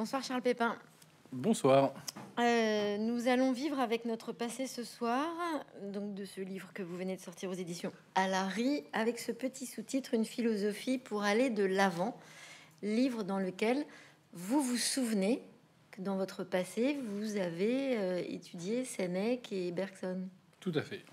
Bonsoir Charles Pépin. Bonsoir. Nous allons vivre avec notre passé ce soir, donc de ce livre que vous venez de sortir aux éditions Alary, avec ce petit sous-titre, une philosophie pour aller de l'avant, livre dans lequel vous vous souvenez que dans votre passé, vous avez étudié Sénèque et Bergson. Tout à fait.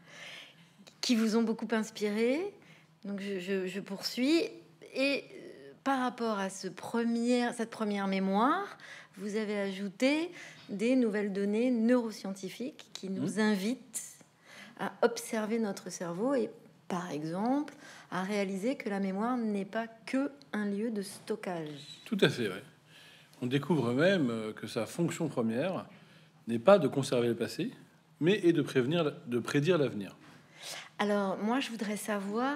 Qui vous ont beaucoup inspiré. Donc je poursuis. Et par rapport à cette première mémoire, vous avez ajouté des nouvelles données neuroscientifiques qui nous invitent à observer notre cerveau et, par exemple, à réaliser que la mémoire n'est pas que un lieu de stockage. Tout à fait, oui. On découvre même que sa fonction première n'est pas de conserver le passé, mais est de prédire l'avenir. Alors, moi, je voudrais savoir,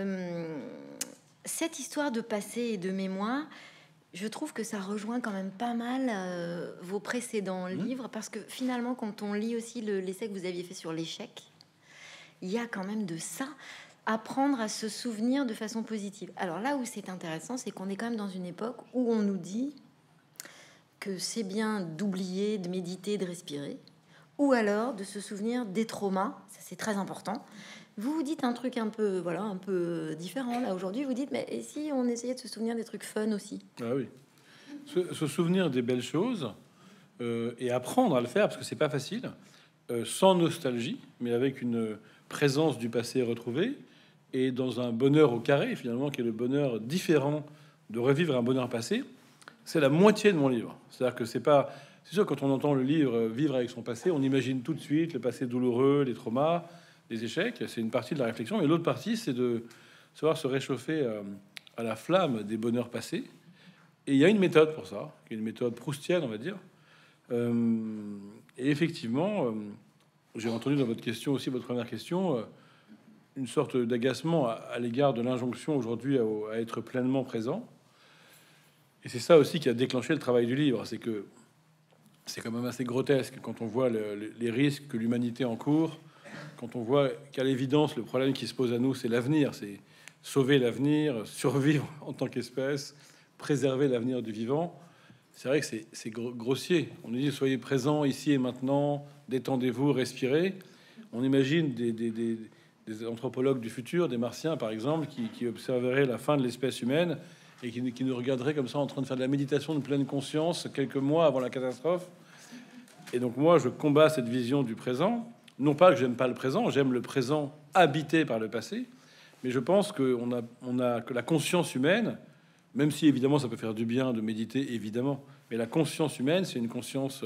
cette histoire de passé et de mémoire, je trouve que ça rejoint quand même pas mal vos précédents livres, parce que finalement, quand on lit aussi l'essai que vous aviez fait sur l'échec, il y a quand même de ça, apprendre à se souvenir de façon positive. Alors là où c'est intéressant, c'est qu'on est quand même dans une époque où on nous dit que c'est bien d'oublier, de méditer, de respirer, ou alors de se souvenir des traumas, ça c'est très important. Vous vous dites un truc un peu différent là aujourd'hui. Vous dites, mais et si on essayait de se souvenir des trucs fun aussi? Ah oui. Se souvenir des belles choses et apprendre à le faire, parce que c'est pas facile, sans nostalgie, mais avec une présence du passé retrouvé et dans un bonheur au carré, finalement, qui est le bonheur différent de revivre un bonheur passé. C'est la moitié de mon livre. C'est-à-dire que c'est pas... C'est sûr, quand on entend le livre Vivre avec son passé, on imagine tout de suite le passé douloureux, les traumas, les échecs. C'est une partie de la réflexion. Et l'autre partie, c'est de savoir se réchauffer à la flamme des bonheurs passés. Et il y a une méthode pour ça, qui est une méthode proustienne, on va dire. Et effectivement, j'ai entendu dans votre question aussi, votre première question, une sorte d'agacement à l'égard de l'injonction aujourd'hui à être pleinement présent. Et c'est ça aussi qui a déclenché le travail du livre. C'est que c'est quand même assez grotesque quand on voit les risques que l'humanité encourt, quand on voit qu'à l'évidence, le problème qui se pose à nous, c'est l'avenir. C'est sauver l'avenir, survivre en tant qu'espèce, préserver l'avenir du vivant. C'est vrai que c'est grossier. On nous dit soyez présents ici et maintenant, détendez-vous, respirez. On imagine des anthropologues du futur, des martiens par exemple, qui observeraient la fin de l'espèce humaine et qui nous regarderaient comme ça en train de faire de la méditation de pleine conscience quelques mois avant la catastrophe. Et donc moi, je combats cette vision du présent. Non pas que j'aime pas le présent, j'aime le présent habité par le passé, mais je pense qu'on a que la conscience humaine, même si évidemment ça peut faire du bien de méditer, évidemment, mais la conscience humaine, c'est une conscience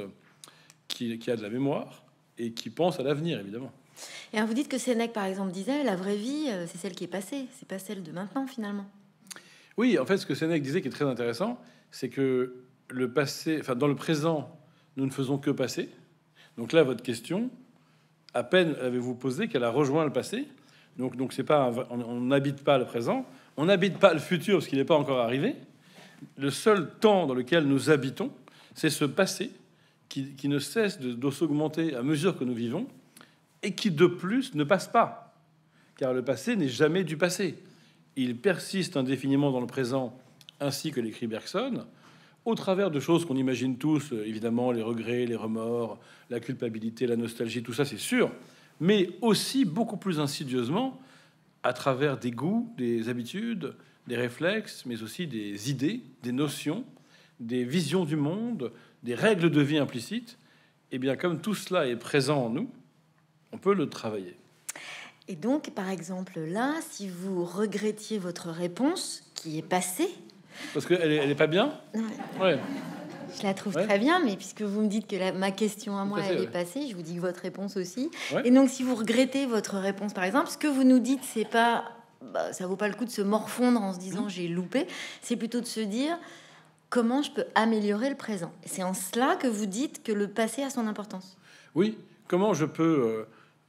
qui a de la mémoire et qui pense à l'avenir, évidemment. Et alors vous dites que Sénèque, par exemple, disait la vraie vie, c'est celle qui est passée, c'est pas celle de maintenant, finalement. Oui, en fait, ce que Sénèque disait qui est très intéressant, c'est que le passé, enfin, dans le présent, nous ne faisons que passer. Donc là, votre question, à peine avez-vous posé qu'elle a rejoint le passé. Donc c'est pas on n'habite pas le présent, on n'habite pas le futur parce qu'il n'est pas encore arrivé. Le seul temps dans lequel nous habitons, c'est ce passé qui ne cesse de s'augmenter à mesure que nous vivons et qui de plus ne passe pas, car le passé n'est jamais du passé. Il persiste indéfiniment dans le présent, ainsi que l'écrit Bergson, au travers de choses qu'on imagine tous, évidemment, les regrets, les remords, la culpabilité, la nostalgie, tout ça, c'est sûr, mais aussi beaucoup plus insidieusement à travers des goûts, des habitudes, des réflexes, mais aussi des idées, des notions, des visions du monde, des règles de vie implicites. Et bien, comme tout cela est présent en nous, on peut le travailler. Et donc, par exemple, là, si vous regrettiez votre réponse qui est passée... Parce qu'elle est pas bien. Ouais. Je la trouve très bien, mais puisque vous me dites que ma question à moi, elle est ouais. passée, je vous dis que votre réponse aussi. Ouais. Et donc, si vous regrettez votre réponse, par exemple, ce que vous nous dites, c'est pas... ça vaut pas le coup de se morfondre en se disant j'ai loupé. C'est plutôt de se dire comment je peux améliorer le présent. Et c'est en cela que vous dites que le passé a son importance. Oui, comment je peux...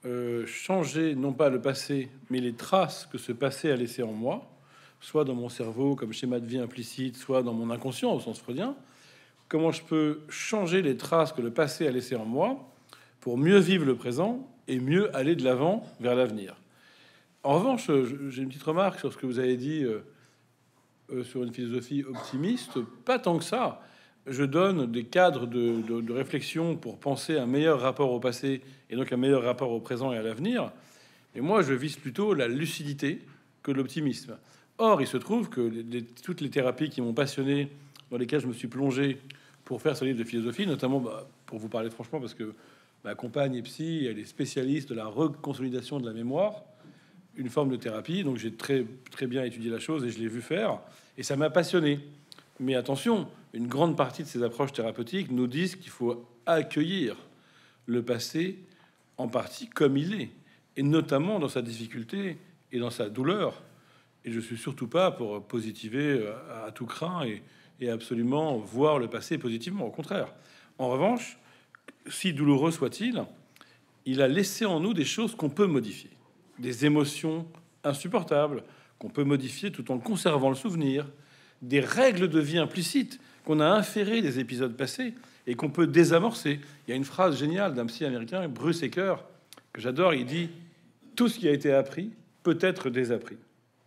changer non pas le passé, mais les traces que ce passé a laissées en moi, soit dans mon cerveau comme schéma de vie implicite, soit dans mon inconscient au sens freudien. Comment je peux changer les traces que le passé a laissées en moi pour mieux vivre le présent et mieux aller de l'avant vers l'avenir. En revanche, j'ai une petite remarque sur ce que vous avez dit sur une philosophie optimiste. Pas tant que ça. je donne des cadres de réflexion pour penser un meilleur rapport au passé et donc un meilleur rapport au présent et à l'avenir. Et moi, je vise plutôt la lucidité que l'optimisme. Or, il se trouve que toutes les thérapies qui m'ont passionné, dans lesquelles je me suis plongé pour faire ce livre de philosophie, notamment, pour vous parler franchement, parce que ma compagne est psy, elle est spécialiste de la reconsolidation de la mémoire, une forme de thérapie, donc j'ai très, très bien étudié la chose et je l'ai vu faire, et ça m'a passionné. Mais attention, une grande partie de ces approches thérapeutiques nous disent qu'il faut accueillir le passé en partie comme il est, et notamment dans sa difficulté et dans sa douleur. Et je suis surtout pas pour positiver à tout craint et absolument voir le passé positivement. Au contraire. En revanche, si douloureux soit-il, il a laissé en nous des choses qu'on peut modifier, des émotions insupportables qu'on peut modifier tout en conservant le souvenir, des règles de vie implicites qu'on a inférées des épisodes passés et qu'on peut désamorcer. Il y a une phrase géniale d'un psy américain, Bruce Ecker, que j'adore. Il dit: tout ce qui a été appris peut être désappris.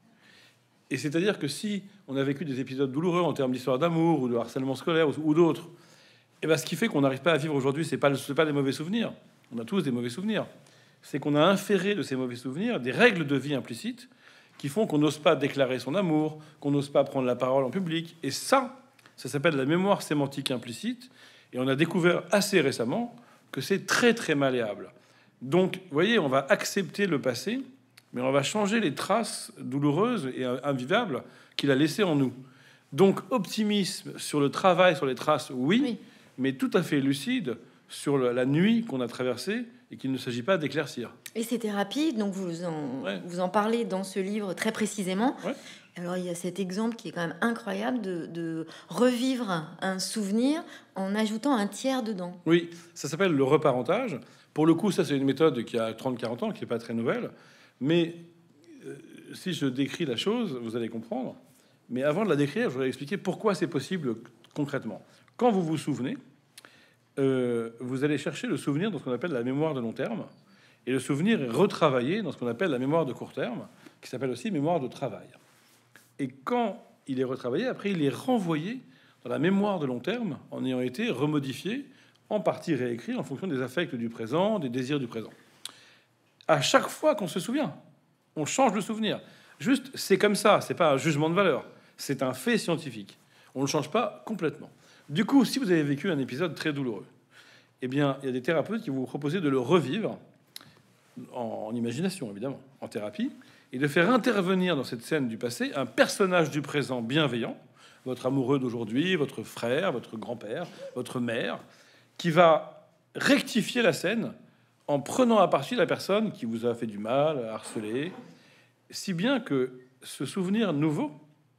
Et c'est-à-dire que si on a vécu des épisodes douloureux en termes d'histoire d'amour ou de harcèlement scolaire ou d'autres, et ben ce qui fait qu'on n'arrive pas à vivre aujourd'hui, c'est pas des mauvais souvenirs. On a tous des mauvais souvenirs. C'est qu'on a inféré de ces mauvais souvenirs des règles de vie implicites qui font qu'on n'ose pas déclarer son amour, qu'on n'ose pas prendre la parole en public. Et ça s'appelle la mémoire sémantique implicite. Et on a découvert assez récemment que c'est très très malléable. Donc, vous voyez, on va accepter le passé, mais on va changer les traces douloureuses et invivables qu'il a laissées en nous. Donc, optimisme sur le travail, sur les traces, oui. Mais tout à fait lucide sur la nuit qu'on a traversée et qu'il ne s'agit pas d'éclaircir. Et ces thérapies, donc vous en parlez dans ce livre très précisément. Ouais. Alors il y a cet exemple qui est quand même incroyable de revivre un souvenir en ajoutant un tiers dedans. Oui, ça s'appelle le reparentage. Pour le coup, ça c'est une méthode qui a 30-40 ans, qui n'est pas très nouvelle. Mais si je décris la chose, vous allez comprendre. Mais avant de la décrire, je voudrais expliquer pourquoi c'est possible concrètement. Quand vous vous souvenez, vous allez chercher le souvenir dans ce qu'on appelle la mémoire de long terme, et le souvenir est retravaillé dans ce qu'on appelle la mémoire de court terme, qui s'appelle aussi mémoire de travail. Et quand il est retravaillé, après il est renvoyé dans la mémoire de long terme en ayant été remodifié, en partie réécrit en fonction des affects du présent, des désirs du présent. À chaque fois qu'on se souvient, on change le souvenir. Juste, c'est comme ça, c'est pas un jugement de valeur, c'est un fait scientifique. On ne change pas complètement. Du coup, si vous avez vécu un épisode très douloureux, eh bien, il y a des thérapeutes qui vont vous proposer de le revivre en imagination, évidemment, en thérapie, et de faire intervenir dans cette scène du passé un personnage du présent bienveillant, votre amoureux d'aujourd'hui, votre frère, votre grand-père, votre mère, qui va rectifier la scène en prenant à partie la personne qui vous a fait du mal, harcelé, si bien que ce souvenir nouveau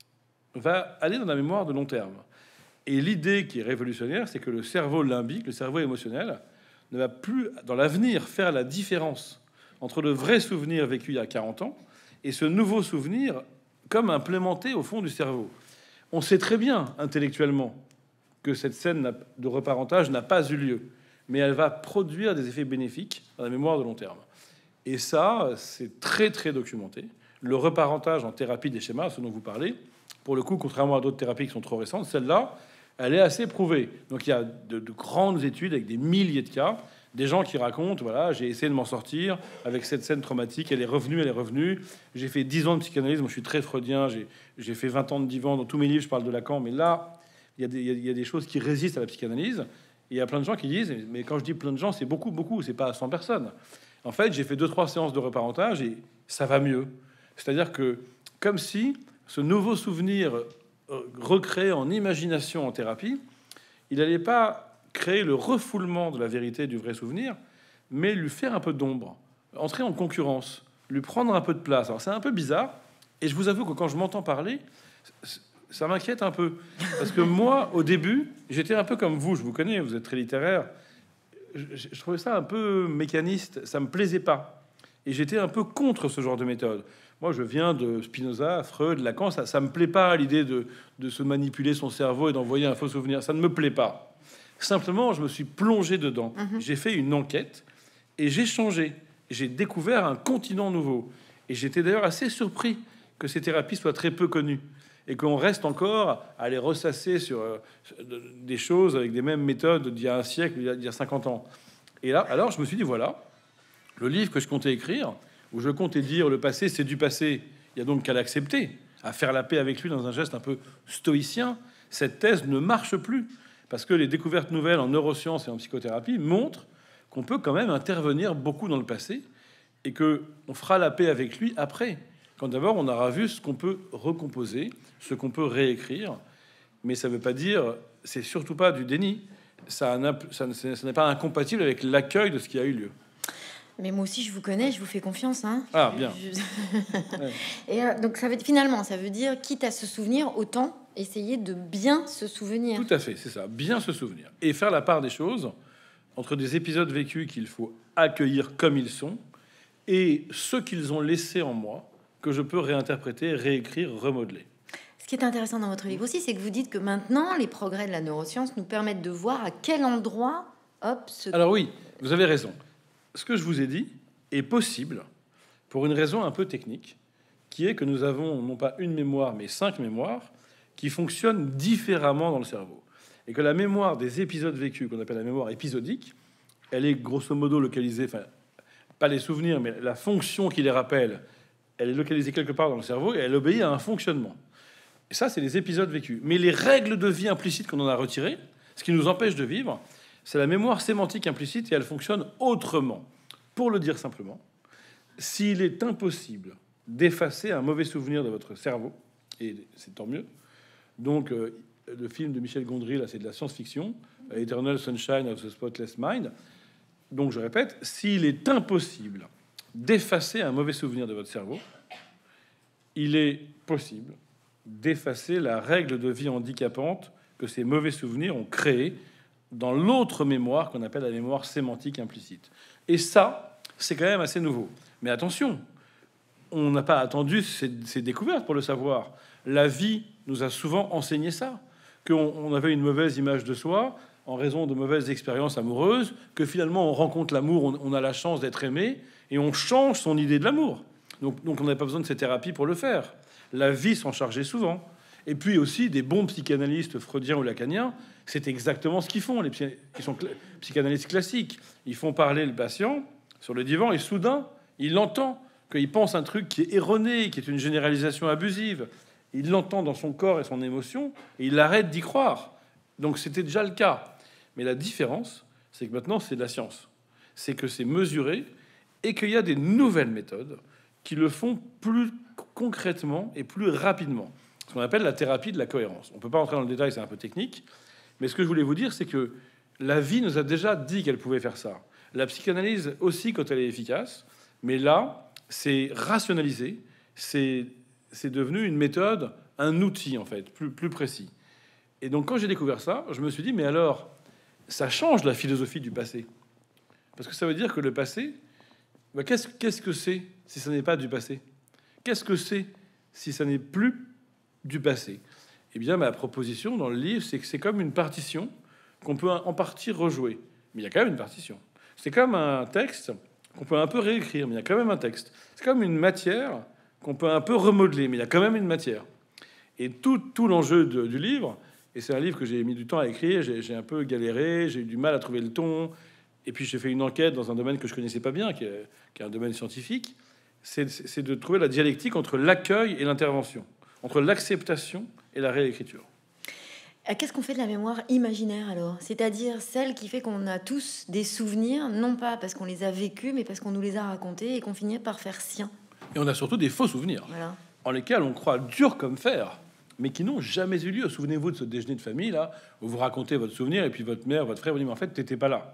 va aller dans la mémoire de long terme. Et l'idée qui est révolutionnaire, c'est que le cerveau limbique, le cerveau émotionnel, ne va plus, dans l'avenir, faire la différence entre le vrai souvenir vécu il y a 40 ans et ce nouveau souvenir comme implémenté au fond du cerveau. On sait très bien, intellectuellement, que cette scène de reparentage n'a pas eu lieu, mais elle va produire des effets bénéfiques dans la mémoire de long terme. Et ça, c'est très, très documenté. Le reparentage en thérapie des schémas, ce dont vous parlez, pour le coup, contrairement à d'autres thérapies qui sont trop récentes, celle-là, elle est assez prouvée. Donc il y a de grandes études avec des milliers de cas, des gens qui racontent, voilà, j'ai essayé de m'en sortir avec cette scène traumatique, elle est revenue, j'ai fait 10 ans de psychanalyse, moi je suis très freudien, j'ai fait 20 ans de divan, dans tous mes livres je parle de Lacan, mais là, il y a des choses qui résistent à la psychanalyse, et il y a plein de gens qui disent, mais quand je dis plein de gens, c'est beaucoup, c'est pas 100 personnes. En fait, j'ai fait 2-3 séances de reparentage, et ça va mieux. C'est-à-dire que, comme si ce nouveau souvenir recréé en imagination en thérapie, il n'allait pas créer le refoulement de la vérité du vrai souvenir, mais lui faire un peu d'ombre, entrer en concurrence, lui prendre un peu de place. Alors c'est un peu bizarre, et je vous avoue que quand je m'entends parler, ça m'inquiète un peu, parce que moi, au début, j'étais un peu comme vous, je vous connais, vous êtes très littéraire, je trouvais ça un peu mécaniste, ça me plaisait pas, et j'étais un peu contre ce genre de méthode. Moi, je viens de Spinoza, Freud, Lacan, ça me plaît pas l'idée de se manipuler son cerveau et d'envoyer un faux souvenir, ça ne me plaît pas. Simplement, je me suis plongé dedans. J'ai fait une enquête et j'ai changé. J'ai découvert un continent nouveau. Et j'étais d'ailleurs assez surpris que ces thérapies soient très peu connues et qu'on reste encore à les ressasser sur des choses avec des mêmes méthodes d'il y a un siècle, d'il y a 50 ans. Et là, alors, je me suis dit, voilà, le livre que je comptais écrire, où je comptais dire le passé, c'est du passé, il y a donc qu'à l'accepter, à faire la paix avec lui dans un geste un peu stoïcien. Cette thèse ne marche plus, parce que les découvertes nouvelles en neurosciences et en psychothérapie montrent qu'on peut quand même intervenir beaucoup dans le passé, et que on fera la paix avec lui après, quand d'abord on aura vu ce qu'on peut recomposer, ce qu'on peut réécrire. Mais ça ne veut pas dire, c'est surtout pas du déni, ça n'est pas incompatible avec l'accueil de ce qui a eu lieu. Mais moi aussi, je vous connais, je vous fais confiance. Hein. Ah, bien. Ouais. Et donc, finalement, ça veut dire, quitte à se souvenir, autant essayer de bien se souvenir. Tout à fait, c'est ça, bien se souvenir. Et faire la part des choses entre des épisodes vécus qu'il faut accueillir comme ils sont et ceux qu'ils ont laissés en moi, que je peux réinterpréter, réécrire, remodeler. Ce qui est intéressant dans votre livre aussi, c'est que vous dites que maintenant, les progrès de la neuroscience nous permettent de voir à quel endroit, hop, Alors oui, vous avez raison. Ce que je vous ai dit est possible pour une raison un peu technique, qui est que nous avons non pas une mémoire, mais 5 mémoires qui fonctionnent différemment dans le cerveau. Et que la mémoire des épisodes vécus, qu'on appelle la mémoire épisodique, elle est grosso modo localisée, enfin, pas les souvenirs, mais la fonction qui les rappelle, elle est localisée quelque part dans le cerveau et elle obéit à un fonctionnement. Et ça, c'est les épisodes vécus. Mais les règles de vie implicites qu'on en a retirées, ce qui nous empêche de vivre, c'est la mémoire sémantique implicite et elle fonctionne autrement. Pour le dire simplement, s'il est impossible d'effacer un mauvais souvenir de votre cerveau, et c'est tant mieux, donc le film de Michel Gondry, là, c'est de la science-fiction, Eternal Sunshine of the Spotless Mind. Donc je répète, s'il est impossible d'effacer un mauvais souvenir de votre cerveau, il est possible d'effacer la règle de vie handicapante que ces mauvais souvenirs ont créée dans l'autre mémoire qu'on appelle la mémoire sémantique implicite. Et ça, c'est quand même assez nouveau. Mais attention, on n'a pas attendu ces découvertes pour le savoir. La vie nous a souvent enseigné ça, qu'on avait une mauvaise image de soi en raison de mauvaises expériences amoureuses, que finalement on rencontre l'amour, on a la chance d'être aimé, et on change son idée de l'amour. Donc on n'a pas besoin de ces thérapies pour le faire. La vie s'en chargeait souvent. Et puis aussi, des bons psychanalystes freudiens ou lacaniens, c'est exactement ce qu'ils font. Ils sont psychanalystes classiques. Ils font parler le patient sur le divan et soudain, il entend qu'il pense un truc qui est erroné, qui est une généralisation abusive. Il l'entend dans son corps et son émotion et il arrête d'y croire. Donc c'était déjà le cas. Mais la différence, c'est que maintenant, c'est de la science. C'est que c'est mesuré et qu'il y a des nouvelles méthodes qui le font plus concrètement et plus rapidement. Ce qu'on appelle la thérapie de la cohérence. On ne peut pas entrer dans le détail, c'est un peu technique. Mais ce que je voulais vous dire, c'est que la vie nous a déjà dit qu'elle pouvait faire ça. La psychanalyse aussi, quand elle est efficace. Mais là, c'est rationalisé. C'est devenu une méthode, un outil, en fait, plus précis. Et donc, quand j'ai découvert ça, je me suis dit, mais alors, ça change la philosophie du passé. Parce que ça veut dire que le passé, bah, qu'est-ce que c'est si ça n'est pas du passé? Qu'est-ce que c'est si ça n'est plus du passé? Eh bien, ma proposition dans le livre, c'est que c'est comme une partition qu'on peut en partie rejouer. Mais il y a quand même une partition. C'est comme un texte qu'on peut un peu réécrire, mais il y a quand même un texte. C'est comme une matière qu'on peut un peu remodeler, mais il y a quand même une matière. Et tout l'enjeu du livre, et c'est un livre que j'ai mis du temps à écrire, j'ai un peu galéré, j'ai eu du mal à trouver le ton, et puis j'ai fait une enquête dans un domaine que je connaissais pas bien, qui est un domaine scientifique, c'est de trouver la dialectique entre l'accueil et l'intervention, entre l'acceptation et la réécriture. Qu'est-ce qu'on fait de la mémoire imaginaire alors? C'est-à-dire celle qui fait qu'on a tous des souvenirs, non pas parce qu'on les a vécus, mais parce qu'on nous les a racontés et qu'on finit par faire sien. Et on a surtout des faux souvenirs, voilà, en lesquels on croit dur comme fer, mais qui n'ont jamais eu lieu. Souvenez-vous de ce déjeuner de famille, là, où vous racontez votre souvenir, et puis votre mère, votre frère vous dit, mais en fait, t'étais pas là.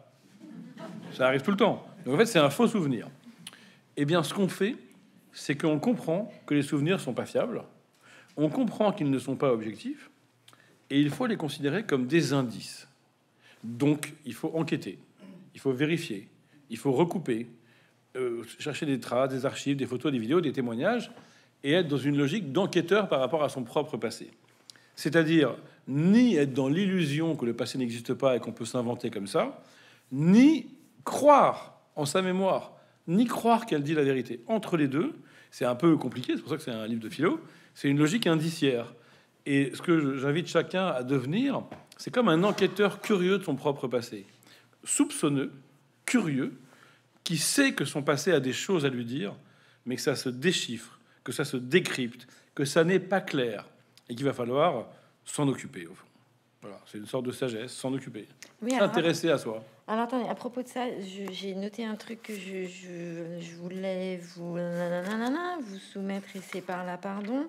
Ça arrive tout le temps. Donc en fait, c'est un faux souvenir. Eh bien, ce qu'on fait, c'est qu'on comprend que les souvenirs sont pas fiables, on comprend qu'ils ne sont pas objectifs, et il faut les considérer comme des indices. Donc, il faut enquêter, il faut vérifier, il faut recouper, chercher des traces, des archives, des photos, des vidéos, des témoignages, et être dans une logique d'enquêteur par rapport à son propre passé. C'est-à-dire, ni être dans l'illusion que le passé n'existe pas et qu'on peut s'inventer comme ça, ni croire en sa mémoire, ni croire qu'elle dit la vérité. Entre les deux, c'est un peu compliqué, c'est pour ça que c'est un livre de philo, c'est une logique indiciaire. Et ce que j'invite chacun à devenir, c'est comme un enquêteur curieux de son propre passé, soupçonneux, curieux, qui sait que son passé a des choses à lui dire, mais que ça se déchiffre, que ça se décrypte, que ça n'est pas clair, et qu'il va falloir s'en occuper, au fond. Voilà, c'est une sorte de sagesse, s'en occuper. Oui, S'intéresser à soi. Alors attendez, à propos de ça, j'ai noté un truc que je voulais vous soumettre, et c'est par là, pardon.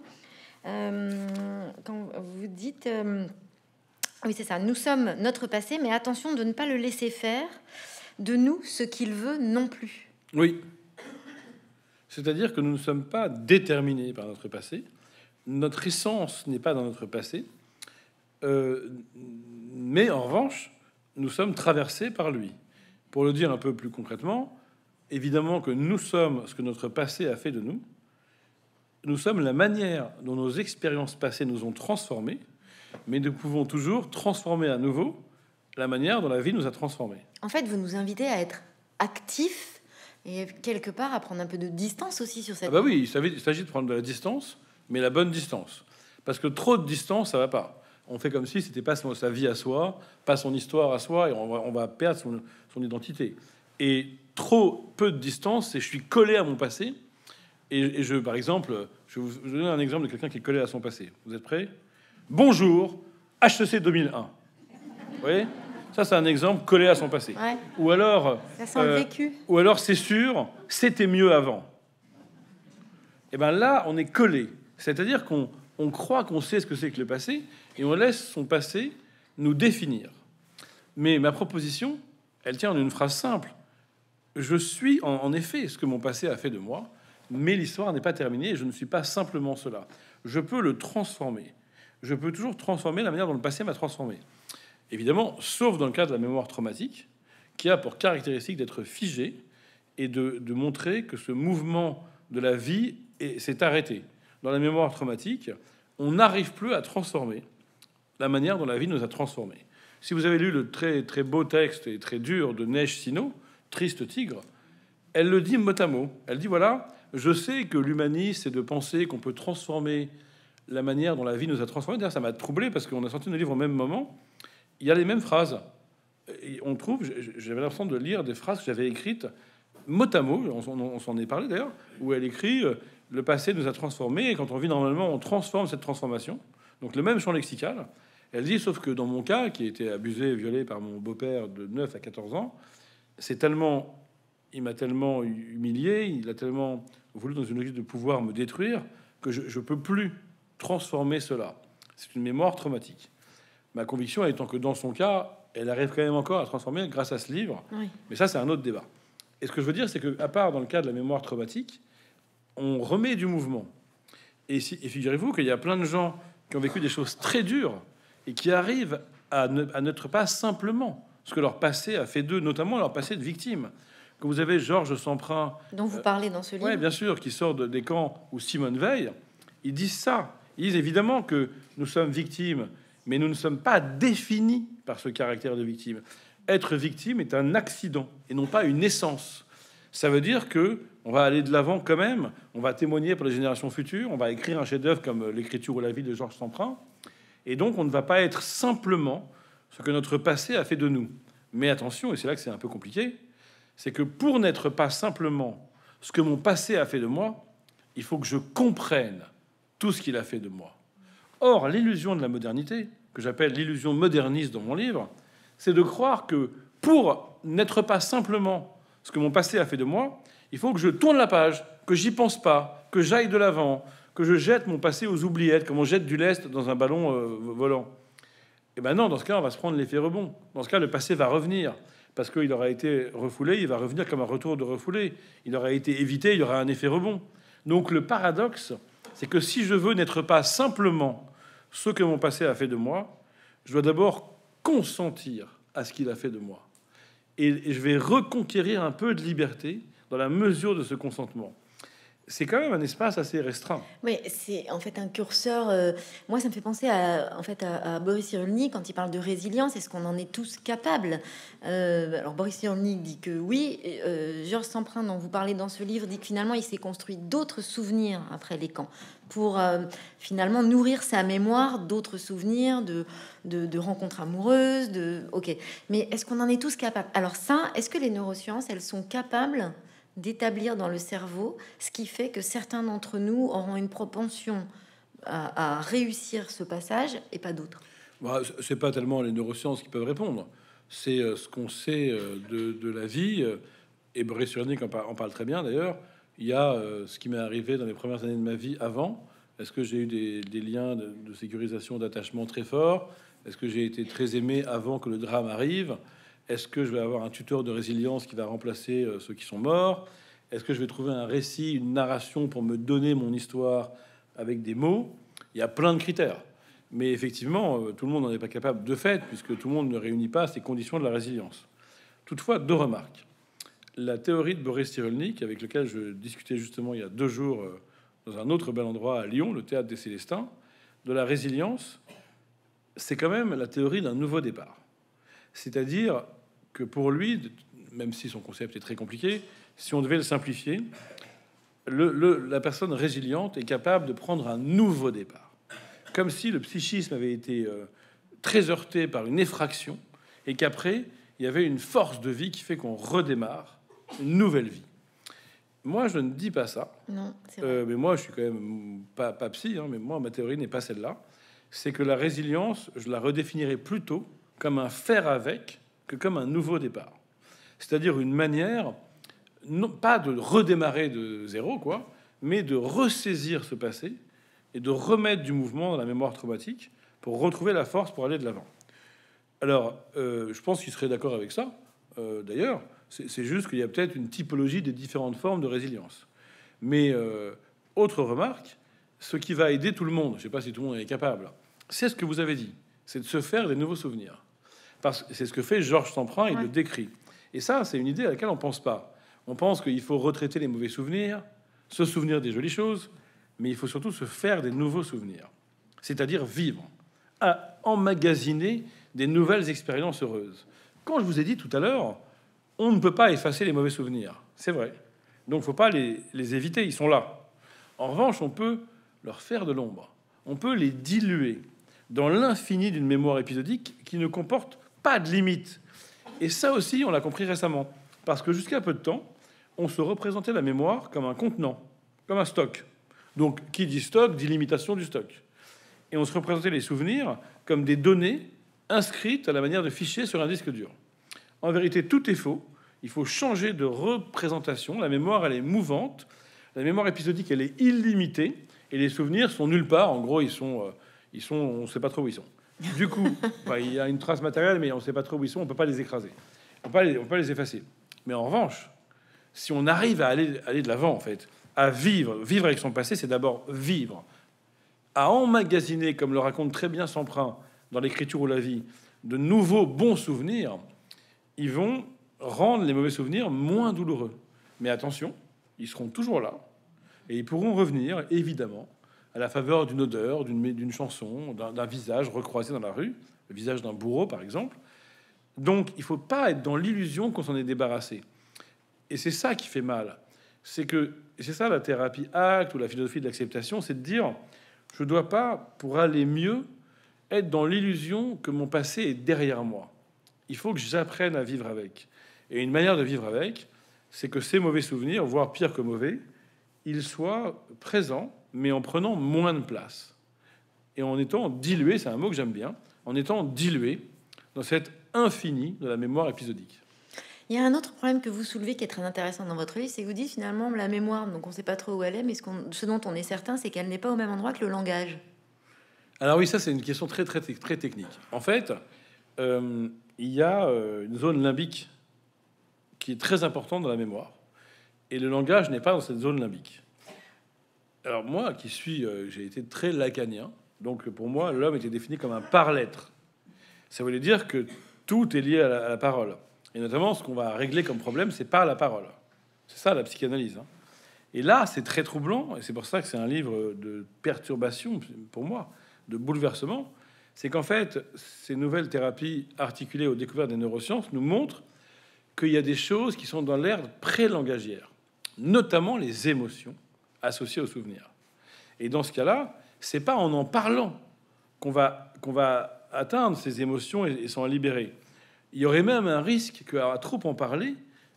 Quand vous dites... oui, c'est ça, nous sommes notre passé, mais attention de ne pas le laisser faire de nous ce qu'il veut non plus. Oui. C'est-à-dire que nous ne sommes pas déterminés par notre passé. Notre essence n'est pas dans notre passé. Mais en revanche, nous sommes traversés par lui. Pour le dire un peu plus concrètement, évidemment que nous sommes ce que notre passé a fait de nous. Nous sommes la manière dont nos expériences passées nous ont transformés, mais nous pouvons toujours transformer à nouveau la manière dont la vie nous a transformés. En fait, vous nous invitez à être actifs et quelque part à prendre un peu de distance aussi sur cette... Ah bah oui, il s'agit de prendre de la distance, mais la bonne distance. Parce que trop de distance, ça va pas. On fait comme si c'était pas sa vie à soi, pas son histoire à soi, et on va perdre son identité. Et trop peu de distance, c'est je suis collé à mon passé. Et je, par exemple, je vais vous donner un exemple de quelqu'un qui est collé à son passé. Vous êtes prêts? Bonjour, HEC 2001. Vous voyez? Ça, c'est un exemple collé à son passé. Ouais. Ou alors... Ça sent le vécu. Ou alors, c'est sûr, c'était mieux avant. Et bien là, on est collé. C'est-à-dire qu'on croit qu'on sait ce que c'est que le passé, et on laisse son passé nous définir. Mais ma proposition, elle tient en une phrase simple. Je suis en effet ce que mon passé a fait de moi, mais l'histoire n'est pas terminée, et je ne suis pas simplement cela. Je peux le transformer. Je peux toujours transformer la manière dont le passé m'a transformé. Évidemment, sauf dans le cas de la mémoire traumatique, qui a pour caractéristique d'être figée et de montrer que ce mouvement de la vie s'est arrêté. Dans la mémoire traumatique, on n'arrive plus à transformer la manière dont la vie nous a transformés. Si vous avez lu le très, très beau texte et très dur de Neige Sino, Triste Tigre, elle le dit mot à mot. Elle dit, voilà, je sais que l'humanisme, c'est de penser qu'on peut transformer la manière dont la vie nous a transformés. D'ailleurs, ça m'a troublé parce qu'on a sorti nos livres au même moment. Il y a les mêmes phrases. Et on trouve, j'avais l'impression de lire des phrases que j'avais écrites mot à mot, on s'en est parlé d'ailleurs, où elle écrit le passé nous a transformés, et quand on vit normalement, on transforme cette transformation. Donc le même champ lexical. Elle dit, sauf que dans mon cas, qui a été abusé et violé par mon beau-père de 9 à 14 ans, il m'a tellement humilié, il a tellement voulu, dans une logique de pouvoir, me détruire, que je peux plus transformer cela. C'est une mémoire traumatique. Ma conviction étant que dans son cas, elle arrive quand même encore à transformer grâce à ce livre. Oui. Mais ça, c'est un autre débat. Et ce que je veux dire, c'est que, à part dans le cas de la mémoire traumatique, on remet du mouvement. Et figurez-vous qu'il y a plein de gens qui ont vécu des choses très dures et qui arrivent à n'être pas simplement ce que leur passé a fait d'eux, notamment leur passé de victime. Que vous avez Georges Semprin, dont vous parlez dans ce livre. Oui, bien sûr, qui sort des camps, ou Simone Veil, ils disent ça. Ils disent évidemment que nous sommes victimes, mais nous ne sommes pas définis par ce caractère de victime. Être victime est un accident et non pas une essence. Ça veut dire que on va aller de l'avant quand même, on va témoigner pour les générations futures, on va écrire un chef-d'œuvre comme L'écriture ou la vie de Georges Semprin, et donc on ne va pas être simplement ce que notre passé a fait de nous. Mais attention, et c'est là que c'est un peu compliqué, c'est que pour n'être pas simplement ce que mon passé a fait de moi, il faut que je comprenne tout ce qu'il a fait de moi. Or, l'illusion de la modernité, que j'appelle l'illusion moderniste dans mon livre, c'est de croire que pour n'être pas simplement ce que mon passé a fait de moi, il faut que je tourne la page, que j'y pense pas, que j'aille de l'avant, que je jette mon passé aux oubliettes, comme on jette du lest dans un ballon volant. Et ben non, dans ce cas, on va se prendre l'effet rebond. Dans ce cas, le passé va revenir, parce qu'il aura été refoulé, il va revenir comme un retour de refoulé. Il aura été évité, il y aura un effet rebond. Donc le paradoxe, c'est que si je veux n'être pas simplement ce que mon passé a fait de moi, je dois d'abord consentir à ce qu'il a fait de moi. Et je vais reconquérir un peu de liberté dans la mesure de ce consentement. c'est quand même un espace assez restreint. Oui, c'est en fait un curseur. Moi, ça me fait penser à Boris Cyrulnik quand il parle de résilience. Est-ce qu'on en est tous capables? Alors, Boris Cyrulnik dit que oui. Georges Semprin, dont vous parlez dans ce livre, dit que finalement, il s'est construit d'autres souvenirs après les camps pour finalement nourrir sa mémoire d'autres souvenirs, de rencontres amoureuses. Ok, mais est-ce qu'on en est tous capables? Alors ça, est-ce que les neurosciences, elles sont capables d'établir dans le cerveau ce qui fait que certains d'entre nous auront une propension à réussir ce passage et pas d'autres? Bah, c'est pas tellement les neurosciences qui peuvent répondre, c'est ce qu'on sait de la vie. Et Boris Cyrulnik en parle très bien d'ailleurs. Il y a ce qui m'est arrivé dans les premières années de ma vie avant. Est-ce que j'ai eu des liens de sécurisation, d'attachement très forts? Est-ce que j'ai été très aimé avant que le drame arrive? Est-ce que je vais avoir un tuteur de résilience qui va remplacer ceux qui sont morts? Est-ce que je vais trouver un récit, une narration pour me donner mon histoire avec des mots? Il y a plein de critères. Mais effectivement, tout le monde n'en est pas capable de fait, puisque tout le monde ne réunit pas ces conditions de la résilience. Toutefois, deux remarques. La théorie de Boris Cyrulnik, avec lequel je discutais justement il y a 2 jours dans un autre bel endroit à Lyon, le Théâtre des Célestins, de la résilience, c'est quand même la théorie d'un nouveau départ. C'est-à-dire que pour lui, même si son concept est très compliqué, si on devait le simplifier, la personne résiliente est capable de prendre un nouveau départ. Comme si le psychisme avait été très heurté par une effraction et qu'après, il y avait une force de vie qui fait qu'on redémarre une nouvelle vie. Moi, je ne dis pas ça. Non, c'est vrai. Mais moi, je suis quand même pas psy, hein, mais moi, ma théorie n'est pas celle-là. C'est que la résilience, je la redéfinirais plutôt comme un faire avec que comme un nouveau départ. C'est-à-dire une manière, non pas de redémarrer de zéro, quoi, mais de ressaisir ce passé et de remettre du mouvement dans la mémoire traumatique pour retrouver la force pour aller de l'avant. Alors, je pense qu'il serait d'accord avec ça. D'ailleurs, c'est juste qu'il y a peut-être une typologie des différentes formes de résilience. Mais autre remarque, ce qui va aider tout le monde, je ne sais pas si tout le monde est capable, c'est ce que vous avez dit, c'est de se faire des nouveaux souvenirs. Parce que c'est ce que fait Georges Semprin, il le décrit. Et ça, c'est une idée à laquelle on pense pas. On pense qu'il faut retraiter les mauvais souvenirs, se souvenir des jolies choses, mais il faut surtout se faire des nouveaux souvenirs. C'est-à-dire vivre, à emmagasiner des nouvelles expériences heureuses. Quand je vous ai dit tout à l'heure, on ne peut pas effacer les mauvais souvenirs. C'est vrai. Donc, il ne faut pas les éviter. Ils sont là. En revanche, on peut leur faire de l'ombre. On peut les diluer dans l'infini d'une mémoire épisodique qui ne comporte pas de limite. Et ça aussi, on l'a compris récemment. Parce que jusqu'à peu de temps, on se représentait la mémoire comme un contenant, comme un stock. Donc, qui dit stock, dit limitation du stock. Et on se représentait les souvenirs comme des données inscrites à la manière de fichiers sur un disque dur. En vérité, tout est faux. Il faut changer de représentation. La mémoire, elle est mouvante. La mémoire épisodique, elle est illimitée. Et les souvenirs sont nulle part. En gros, ils sont on ne sait pas trop où ils sont. Du coup, il y a une trace matérielle, mais on ne sait pas trop où ils sont. On ne peut pas les écraser. On peut pas les effacer. Mais en revanche, si on arrive à aller de l'avant, en fait, à vivre avec son passé, c'est d'abord vivre. À emmagasiner, comme le raconte très bien Semprin dans l'écriture ou la vie, de nouveaux bons souvenirs, ils vont rendre les mauvais souvenirs moins douloureux. Mais attention, ils seront toujours là et ils pourront revenir, évidemment, à la faveur d'une odeur, d'une chanson, d'un visage recroisé dans la rue, le visage d'un bourreau, par exemple. Donc, il ne faut pas être dans l'illusion qu'on s'en est débarrassé. Et c'est ça qui fait mal. C'est ça la thérapie acte ou la philosophie de l'acceptation, c'est de dire, je ne dois pas, pour aller mieux, être dans l'illusion que mon passé est derrière moi. Il faut que j'apprenne à vivre avec. Et une manière de vivre avec, c'est que ces mauvais souvenirs, voire pire que mauvais, ils soient présents, mais en prenant moins de place. Et en étant dilué, c'est un mot que j'aime bien, en étant dilué dans cet infini de la mémoire épisodique. Il y a un autre problème que vous soulevez qui est très intéressant dans votre livre, c'est que vous dites finalement la mémoire, donc on ne sait pas trop où elle est, mais ce dont on est certain, c'est qu'elle n'est pas au même endroit que le langage. Alors oui, ça c'est une question très technique. En fait, il y a une zone limbique qui est très importante dans la mémoire. Et le langage n'est pas dans cette zone limbique. Alors moi, qui suis, j'ai été très lacanien, donc pour moi, l'homme était défini comme un par-l'être. Ça voulait dire que tout est lié à la parole. Et notamment, ce qu'on va régler comme problème, c'est par la parole. C'est ça la psychanalyse. Hein. Et là, c'est très troublant, et c'est pour ça que c'est un livre de perturbation pour moi, de bouleversement. C'est qu'en fait, ces nouvelles thérapies articulées aux découvertes des neurosciences nous montrent qu'il y a des choses qui sont dans l'ère pré-langagière, notamment les émotions associées aux souvenirs. Et dans ce cas-là, c'est pas en parlant qu'on va atteindre ces émotions et s'en libérer. Il y aurait même un risque qu'à trop en parler,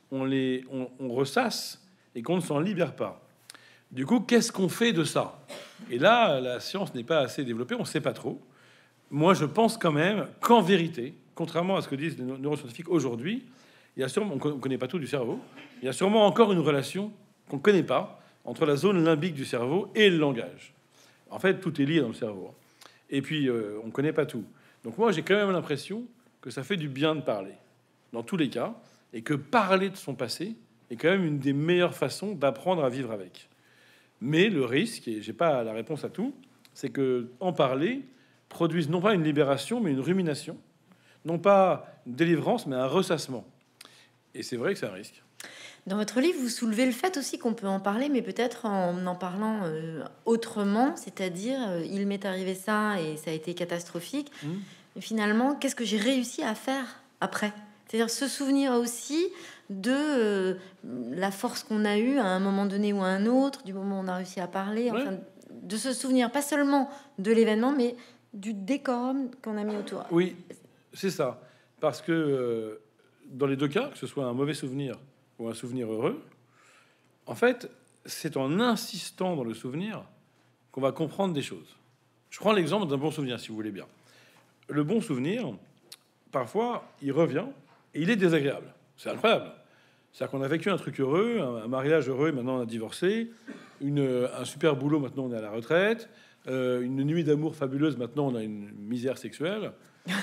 on ressasse et qu'on ne s'en libère pas. Du coup, qu'est-ce qu'on fait de ça? Et là, la science n'est pas assez développée, on ne sait pas trop. Moi, je pense quand même qu'en vérité, contrairement à ce que disent les neuroscientifiques aujourd'hui, il y a sûrement, on ne connaît pas tout du cerveau, il y a sûrement encore une relation qu'on ne connaît pas entre la zone limbique du cerveau et le langage. En fait, tout est lié dans le cerveau. Et puis, on ne connaît pas tout. Donc moi, j'ai quand même l'impression que ça fait du bien de parler, dans tous les cas, et que parler de son passé est quand même une des meilleures façons d'apprendre à vivre avec. Mais le risque, et j'ai pas la réponse à tout, c'est que en parler produise non pas une libération, mais une rumination, non pas une délivrance, mais un ressassement. Et c'est vrai que c'est un risque. Dans votre livre, vous soulevez le fait aussi qu'on peut en parler, mais peut-être en parlant autrement, c'est-à-dire il m'est arrivé ça et ça a été catastrophique. Et finalement, qu'est-ce que j'ai réussi à faire après? C'est-à-dire se souvenir aussi de la force qu'on a eue à un moment donné ou à un autre, du moment où on a réussi à parler, enfin, de se souvenir pas seulement de l'événement, mais du décorum qu'on a mis autour. Oui, c'est ça. Parce que dans les deux cas, que ce soit un mauvais souvenir ou un souvenir heureux, en fait, c'est en insistant dans le souvenir qu'on va comprendre des choses. Je prends l'exemple d'un bon souvenir, si vous voulez bien. Le bon souvenir, parfois, il revient et il est désagréable. C'est incroyable. C'est-à-dire qu'on a vécu un truc heureux, un mariage heureux, et maintenant on a divorcé, un super boulot, maintenant on est à la retraite, une nuit d'amour fabuleuse, maintenant on a une misère sexuelle.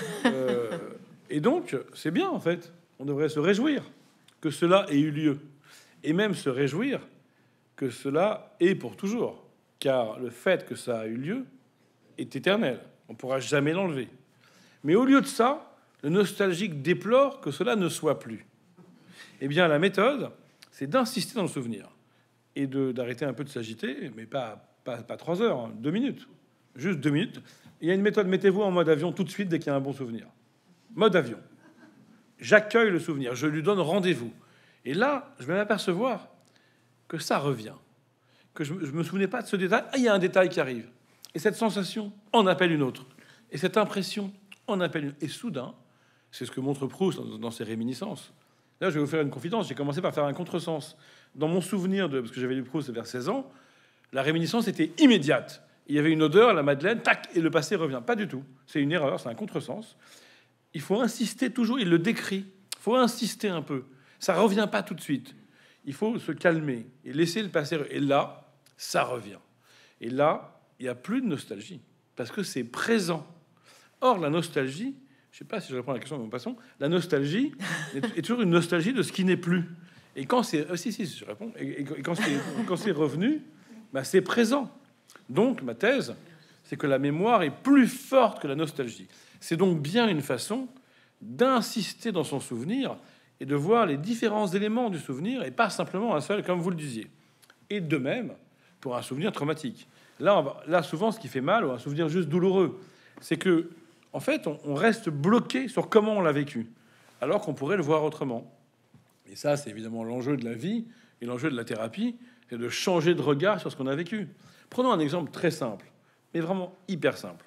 Et donc, c'est bien, en fait. On devrait se réjouir que cela ait eu lieu. Et même se réjouir que cela est pour toujours. Car le fait que ça a eu lieu est éternel. On ne pourra jamais l'enlever. Mais au lieu de ça, le nostalgique déplore que cela ne soit plus. Eh bien, la méthode, c'est d'insister dans le souvenir. Et d'arrêter un peu de s'agiter, mais pas 3 heures, hein, 2 minutes. Juste 2 minutes. Il y a une méthode, mettez-vous en mode avion tout de suite dès qu'il y a un bon souvenir. Mode avion. J'accueille le souvenir, je lui donne rendez-vous. Et là, je vais m'apercevoir que ça revient. Que je me souvenais pas de ce détail. Ah, il y a un détail qui arrive. Et cette sensation en appelle une autre. Et cette impression en appelle une. Et soudain, c'est ce que montre Proust dans ses réminiscences. Là, je vais vous faire une confidence. J'ai commencé par faire un contresens. Dans mon souvenir, parce que j'avais lu Proust vers 16 ans, la réminiscence était immédiate. Il y avait une odeur, la madeleine, tac, et le passé revient. Pas du tout. C'est une erreur, c'est un contresens. Il faut insister toujours, il le décrit. Il faut insister un peu. Ça revient pas tout de suite. Il faut se calmer et laisser le passé. Et là, ça revient. Et là, il n'y a plus de nostalgie parce que c'est présent. Or, la nostalgie, je sais pas si je réponds à la question de mon passant, la nostalgie est toujours une nostalgie de ce qui n'est plus. Et quand c'est... si, je réponds. Et quand c'est revenu, bah, c'est présent. Donc, ma thèse, c'est que la mémoire est plus forte que la nostalgie. C'est donc bien une façon d'insister dans son souvenir et de voir les différents éléments du souvenir et pas simplement un seul, comme vous le disiez. Et de même pour un souvenir traumatique. Là, souvent, ce qui fait mal, ou un souvenir juste douloureux, c'est que, en fait, on reste bloqué sur comment on l'a vécu, alors qu'on pourrait le voir autrement. Et ça, c'est évidemment l'enjeu de la vie et l'enjeu de la thérapie, c'est de changer de regard sur ce qu'on a vécu. Prenons un exemple très simple, mais vraiment hyper simple.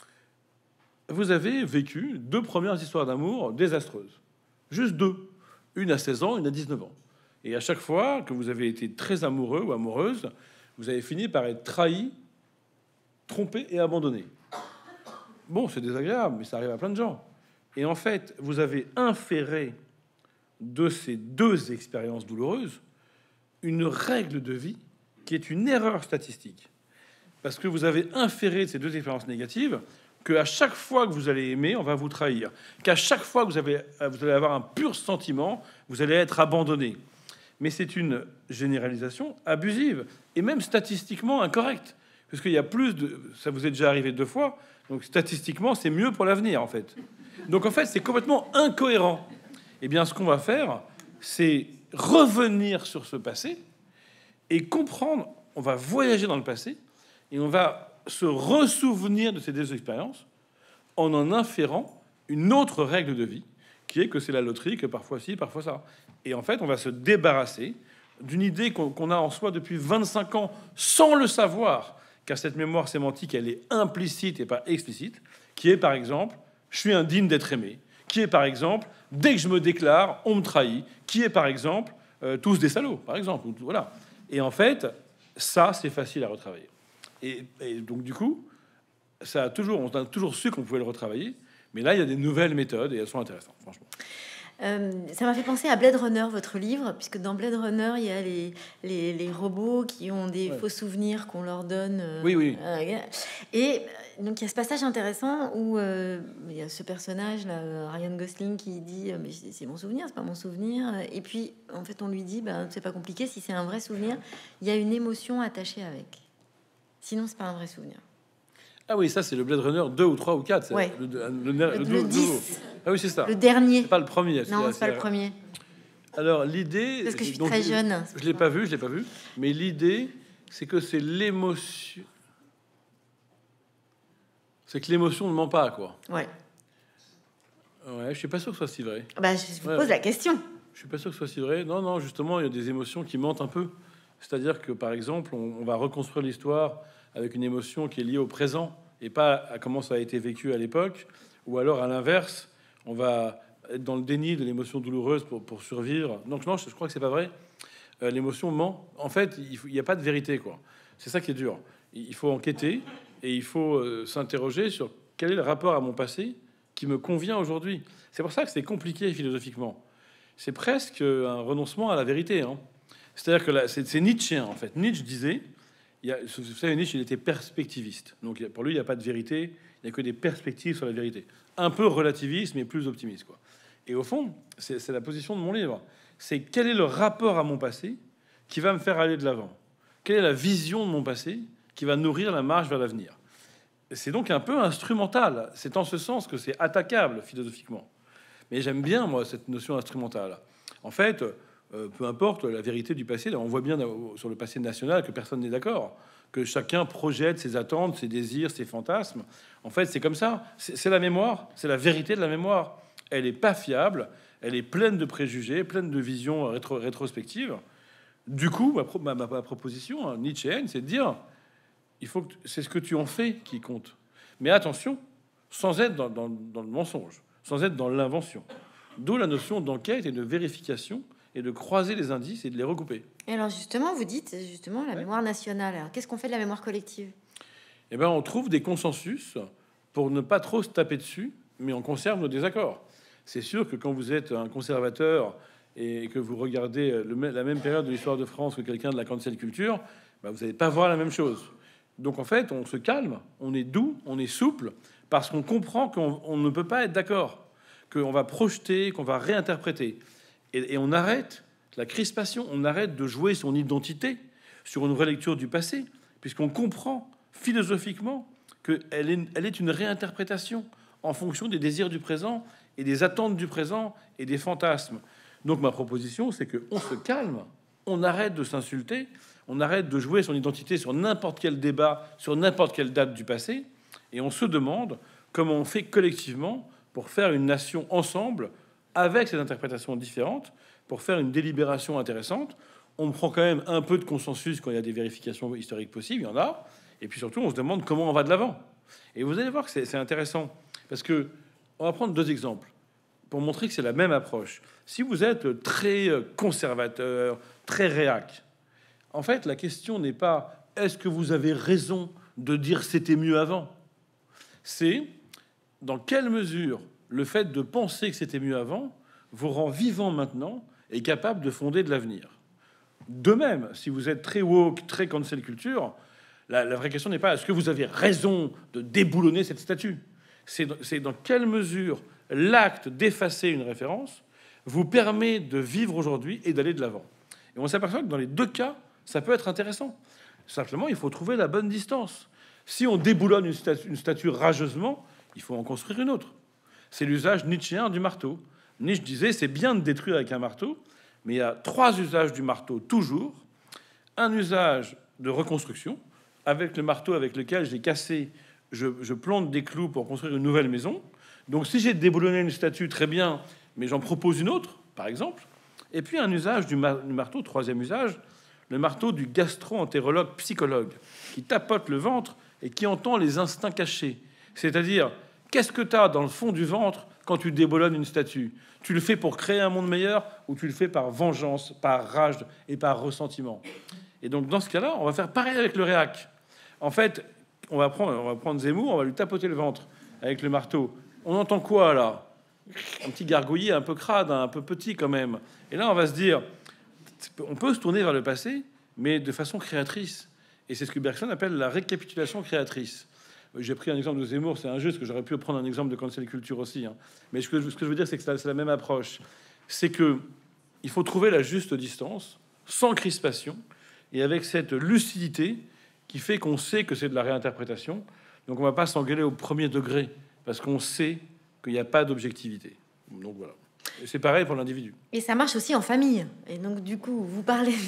Vous avez vécu 2 premières histoires d'amour désastreuses. Juste 2. Une à 16 ans, une à 19 ans. Et à chaque fois que vous avez été très amoureux ou amoureuse, vous avez fini par être trahi, trompé et abandonné. Bon, c'est désagréable, mais ça arrive à plein de gens. Et en fait, vous avez inféré de ces 2 expériences douloureuses une règle de vie qui est une erreur statistique. Parce que vous avez inféré de ces 2 expériences négatives qu'à chaque fois que vous allez aimer, on va vous trahir. Qu'à chaque fois que vous allez avoir un pur sentiment, vous allez être abandonné. Mais c'est une généralisation abusive et même statistiquement incorrecte. Parce qu'il y a plus de... Ça vous est déjà arrivé 2 fois, donc statistiquement, c'est mieux pour l'avenir, en fait. Donc, en fait, c'est complètement incohérent. Eh bien, ce qu'on va faire, c'est revenir sur ce passé et comprendre. On va voyager dans le passé et on va se ressouvenir de ces deux expériences en inférant une autre règle de vie, qui est que c'est la loterie, que parfois ci, parfois ça. Et en fait, on va se débarrasser d'une idée qu'on a en soi depuis 25 ans, sans le savoir, car cette mémoire sémantique, elle est implicite et pas explicite, qui est, par exemple, je suis indigne d'être aimé, qui est, par exemple, dès que je me déclare, on me trahit, qui est, par exemple, tous des salauds, par exemple. Voilà. Et en fait, ça, c'est facile à retravailler. Et donc, du coup, on a toujours su qu'on pouvait le retravailler, mais là, il y a des nouvelles méthodes et elles sont intéressantes, franchement. Ça m'a fait penser à Blade Runner, votre livre, puisque dans Blade Runner, il y a les robots qui ont des faux souvenirs qu'on leur donne. Oui. Et donc, il y a ce passage intéressant où il y a ce personnage-là, Ryan Gosling, qui dit mais c'est mon souvenir, c'est pas mon souvenir. Et puis, en fait, on lui dit c'est pas compliqué, si c'est un vrai souvenir, il y a une émotion attachée avec. Sinon, c'est pas un vrai souvenir. Ah oui, ça c'est le Blade Runner 2 ou 3 ou 4. C'est ouais. le 10. Ah oui, c'est ça. Le dernier. C'est pas le premier. Non, c'est pas le premier. Alors l'idée... Parce que je suis très jeune. Je l'ai pas vu. Mais l'idée, c'est que c'est l'émotion... C'est que l'émotion ne ment pas, quoi. Ouais. Ouais, je suis pas sûr que ce soit si vrai. Je vous pose la question. Je suis pas sûr que ce soit si vrai. Non, justement, il y a des émotions qui mentent un peu. C'est-à-dire que, par exemple, on va reconstruire l'histoire avec une émotion qui est liée au présent et pas à comment ça a été vécu à l'époque, ou alors à l'inverse, on va être dans le déni de l'émotion douloureuse pour survivre. Donc non, je crois que c'est pas vrai. L'émotion ment. En fait, il n'y a pas de vérité, quoi. C'est ça qui est dur. Il faut enquêter et il faut s'interroger sur quel est le rapport à mon passé qui me convient aujourd'hui. C'est pour ça que c'est compliqué philosophiquement. C'est presque un renoncement à la vérité, hein. C'est-à-dire que c'est Nietzschéen, en fait. Nietzsche disait... Vous savez, Nietzsche, il était perspectiviste. Donc, pour lui, il n'y a pas de vérité. Il n'y a que des perspectives sur la vérité. Un peu relativiste, mais plus optimiste, quoi. Et au fond, c'est la position de mon livre. C'est quel est le rapport à mon passé qui va me faire aller de l'avant? Quelle est la vision de mon passé qui va nourrir la marche vers l'avenir? C'est donc un peu instrumental. C'est en ce sens que c'est attaquable philosophiquement. Mais j'aime bien, moi, cette notion instrumentale. En fait... peu importe la vérité du passé. On voit bien sur le passé national que personne n'est d'accord, que chacun projette ses attentes, ses désirs, ses fantasmes. En fait, c'est comme ça. C'est la mémoire, c'est la vérité de la mémoire. Elle n'est pas fiable, elle est pleine de préjugés, pleine de visions rétrospectives. Du coup, ma proposition, hein, nietzschéenne, c'est de dire, c'est ce que tu en fais qui compte. Mais attention, sans être dans le mensonge, sans être dans l'invention. D'où la notion d'enquête et de vérification, et de croiser les indices et de les recouper. Et alors justement, vous dites la mémoire nationale. Alors qu'est-ce qu'on fait de la mémoire collective? Eh bien, on trouve des consensus pour ne pas trop se taper dessus, mais on conserve nos désaccords. C'est sûr que quand vous êtes un conservateur et que vous regardez la même période de l'histoire de France que quelqu'un de la cancel culture, vous n'allez pas voir la même chose. Donc en fait, on se calme, on est doux, on est souple, parce qu'on comprend qu'on ne peut pas être d'accord, qu'on va projeter, qu'on va réinterpréter. Et on arrête la crispation, on arrête de jouer son identité sur une relecture du passé, puisqu'on comprend philosophiquement qu'elle est une réinterprétation en fonction des désirs du présent et des attentes du présent et des fantasmes. Donc ma proposition, c'est qu'on se calme, on arrête de s'insulter, on arrête de jouer son identité sur n'importe quel débat, sur n'importe quelle date du passé, et on se demande comment on fait collectivement pour faire une nation ensemble, avec ces interprétations différentes, pour faire une délibération intéressante. On prend quand même un peu de consensus quand il y a des vérifications historiques possibles, il y en a, et puis surtout on se demande comment on va de l'avant. Et vous allez voir que c'est intéressant, parce que on va prendre deux exemples pour montrer que c'est la même approche. Si vous êtes très conservateur, très réac, en fait la question n'est pas est-ce que vous avez raison de dire c'était mieux avant, c'est dans quelle mesure le fait de penser que c'était mieux avant vous rend vivant maintenant et capable de fonder de l'avenir. De même, si vous êtes très woke, très cancel culture, la vraie question n'est pas est-ce que vous avez raison de déboulonner cette statue. C'est dans quelle mesure l'acte d'effacer une référence vous permet de vivre aujourd'hui et d'aller de l'avant. Et on s'aperçoit que dans les deux cas, ça peut être intéressant. Simplement, il faut trouver la bonne distance. Si on déboulonne une statue rageusement, il faut en construire une autre. C'est l'usage nietzschéen du marteau. Nietzsche disait c'est bien de détruire avec un marteau, mais il y a trois usages du marteau toujours. un usage de reconstruction, avec le marteau avec lequel j'ai cassé, je plante des clous pour construire une nouvelle maison. Donc si j'ai déboulonné une statue, très bien, mais j'en propose une autre, par exemple. Et puis un usage du marteau, troisième usage, le marteau du gastro-entérologue psychologue, qui tapote le ventre et qui entend les instincts cachés. C'est-à-dire, qu'est-ce que tu as dans le fond du ventre quand tu déboulonnes une statue? Tu le fais pour créer un monde meilleur ou tu le fais par vengeance, par rage et par ressentiment? Et donc, dans ce cas-là, on va faire pareil avec le réac. En fait, on va prendre Zemmour, on va lui tapoter le ventre avec le marteau. On entend quoi, là? Un petit gargouillis un peu crade, un peu petit quand même. Et là, on va se dire, on peut se tourner vers le passé, mais de façon créatrice. Et c'est ce que Bergson appelle la récapitulation créatrice. J'ai pris un exemple de Zemmour, c'est injuste, que j'aurais pu prendre un exemple de cancel culture aussi. Hein. Mais ce que je veux dire, c'est que c'est la même approche. C'est que il faut trouver la juste distance, sans crispation, et avec cette lucidité qui fait qu'on sait que c'est de la réinterprétation. Donc on va pas s'engueuler au premier degré, parce qu'on sait qu'il n'y a pas d'objectivité. Donc voilà. Et c'est pareil pour l'individu. Et ça marche aussi en famille. Et donc du coup, vous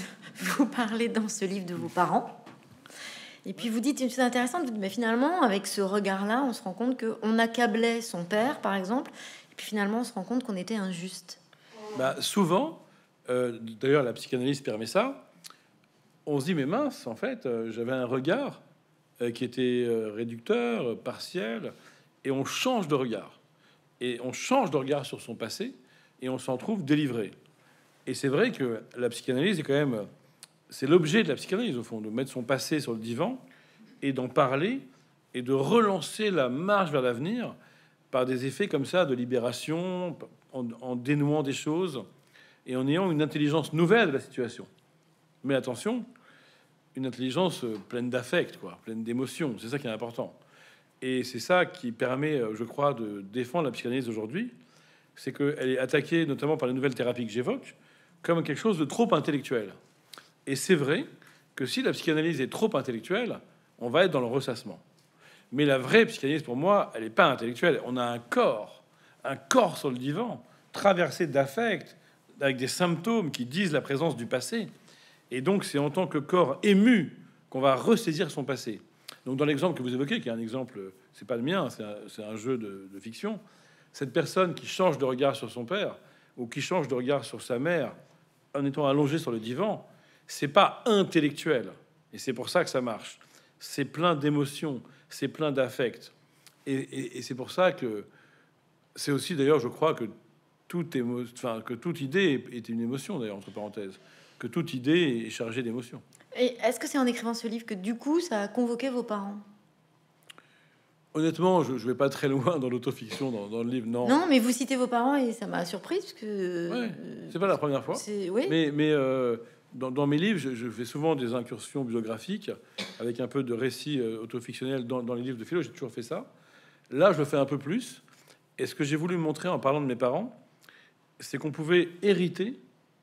parlez dans ce livre de vos parents. Et puis vous dites une chose intéressante, mais finalement, avec ce regard-là, on se rend compte qu'on accablait son père, par exemple, et puis finalement, on se rend compte qu'on était injuste. Bah, souvent, d'ailleurs, la psychanalyse permet ça, on se dit, mais mince, en fait, j'avais un regard qui était réducteur, partiel, et on change de regard. Et on change de regard sur son passé, et on s'en trouve délivré. Et c'est vrai que la psychanalyse est quand même... C'est l'objet de la psychanalyse, au fond, de mettre son passé sur le divan et d'en parler et de relancer la marche vers l'avenir par des effets comme ça de libération, en dénouant des choses et en ayant une intelligence nouvelle de la situation. Mais attention, une intelligence pleine d'affect, quoi, pleine d'émotions. C'est ça qui est important. Et c'est ça qui permet, je crois, de défendre la psychanalyse aujourd'hui. C'est qu'elle est attaquée, notamment par les nouvelles thérapies que j'évoque, comme quelque chose de trop intellectuel. Et c'est vrai que si la psychanalyse est trop intellectuelle, on va être dans le ressassement. Mais la vraie psychanalyse, pour moi, elle n'est pas intellectuelle. On a un corps sur le divan, traversé d'affect, avec des symptômes qui disent la présence du passé. Et donc, c'est en tant que corps ému qu'on va ressaisir son passé. Donc, dans l'exemple que vous évoquez, qui est un exemple, c'est pas le mien, c'est un jeu de fiction, cette personne qui change de regard sur son père ou qui change de regard sur sa mère en étant allongé sur le divan, c'est pas intellectuel, et c'est pour ça que ça marche. C'est plein d'émotions, c'est plein d'affect, et c'est pour ça que c'est aussi d'ailleurs, je crois que toute idée est une émotion d'ailleurs entre parenthèses, que toute idée est chargée d'émotions. Et est-ce que c'est en écrivant ce livre que du coup ça a convoqué vos parents? Honnêtement, je vais pas très loin dans l'autofiction, dans le livre, non. Non, mais vous citez vos parents et ça m'a surprise parce que Ouais, c'est pas la première fois. Oui. Mais dans mes livres, je fais souvent des incursions biographiques avec un peu de récits autofictionnels dans les livres de philo. J'ai toujours fait ça. Là, je le fais un peu plus. Et ce que j'ai voulu montrer en parlant de mes parents, c'est qu'on pouvait hériter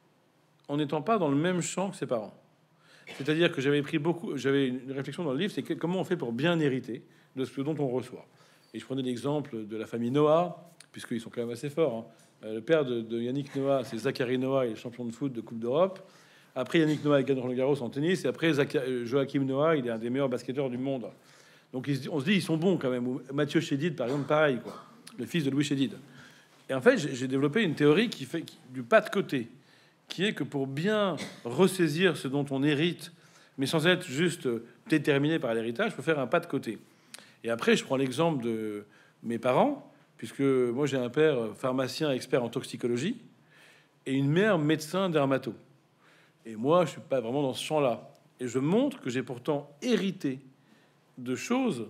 en n'étant pas dans le même champ que ses parents. C'est-à-dire que j'avais une réflexion dans le livre, c'est comment on fait pour bien hériter de ce dont on reçoit. Et je prenais l'exemple de la famille Noah, puisqu'ils sont quand même assez forts. Hein. Le père de Yannick Noah, c'est Zachary Noah, il est champion de foot de Coupe d'Europe. Après, Yannick Noah, il gagne Roland Garros en tennis. Et après, Joachim Noah, il est un des meilleurs basketteurs du monde. Donc on se dit, ils sont bons quand même. Ou Mathieu Chédid, par exemple, pareil, quoi. Le fils de Louis Chédid. Et en fait, j'ai développé une théorie qui fait du pas de côté, qui est que pour bien ressaisir ce dont on hérite, mais sans être juste déterminé par l'héritage, il faut faire un pas de côté. Et après, je prends l'exemple de mes parents, puisque moi j'ai un père pharmacien expert en toxicologie et une mère médecin dermato. Et moi, je suis pas vraiment dans ce champ-là. Et je montre que j'ai pourtant hérité de choses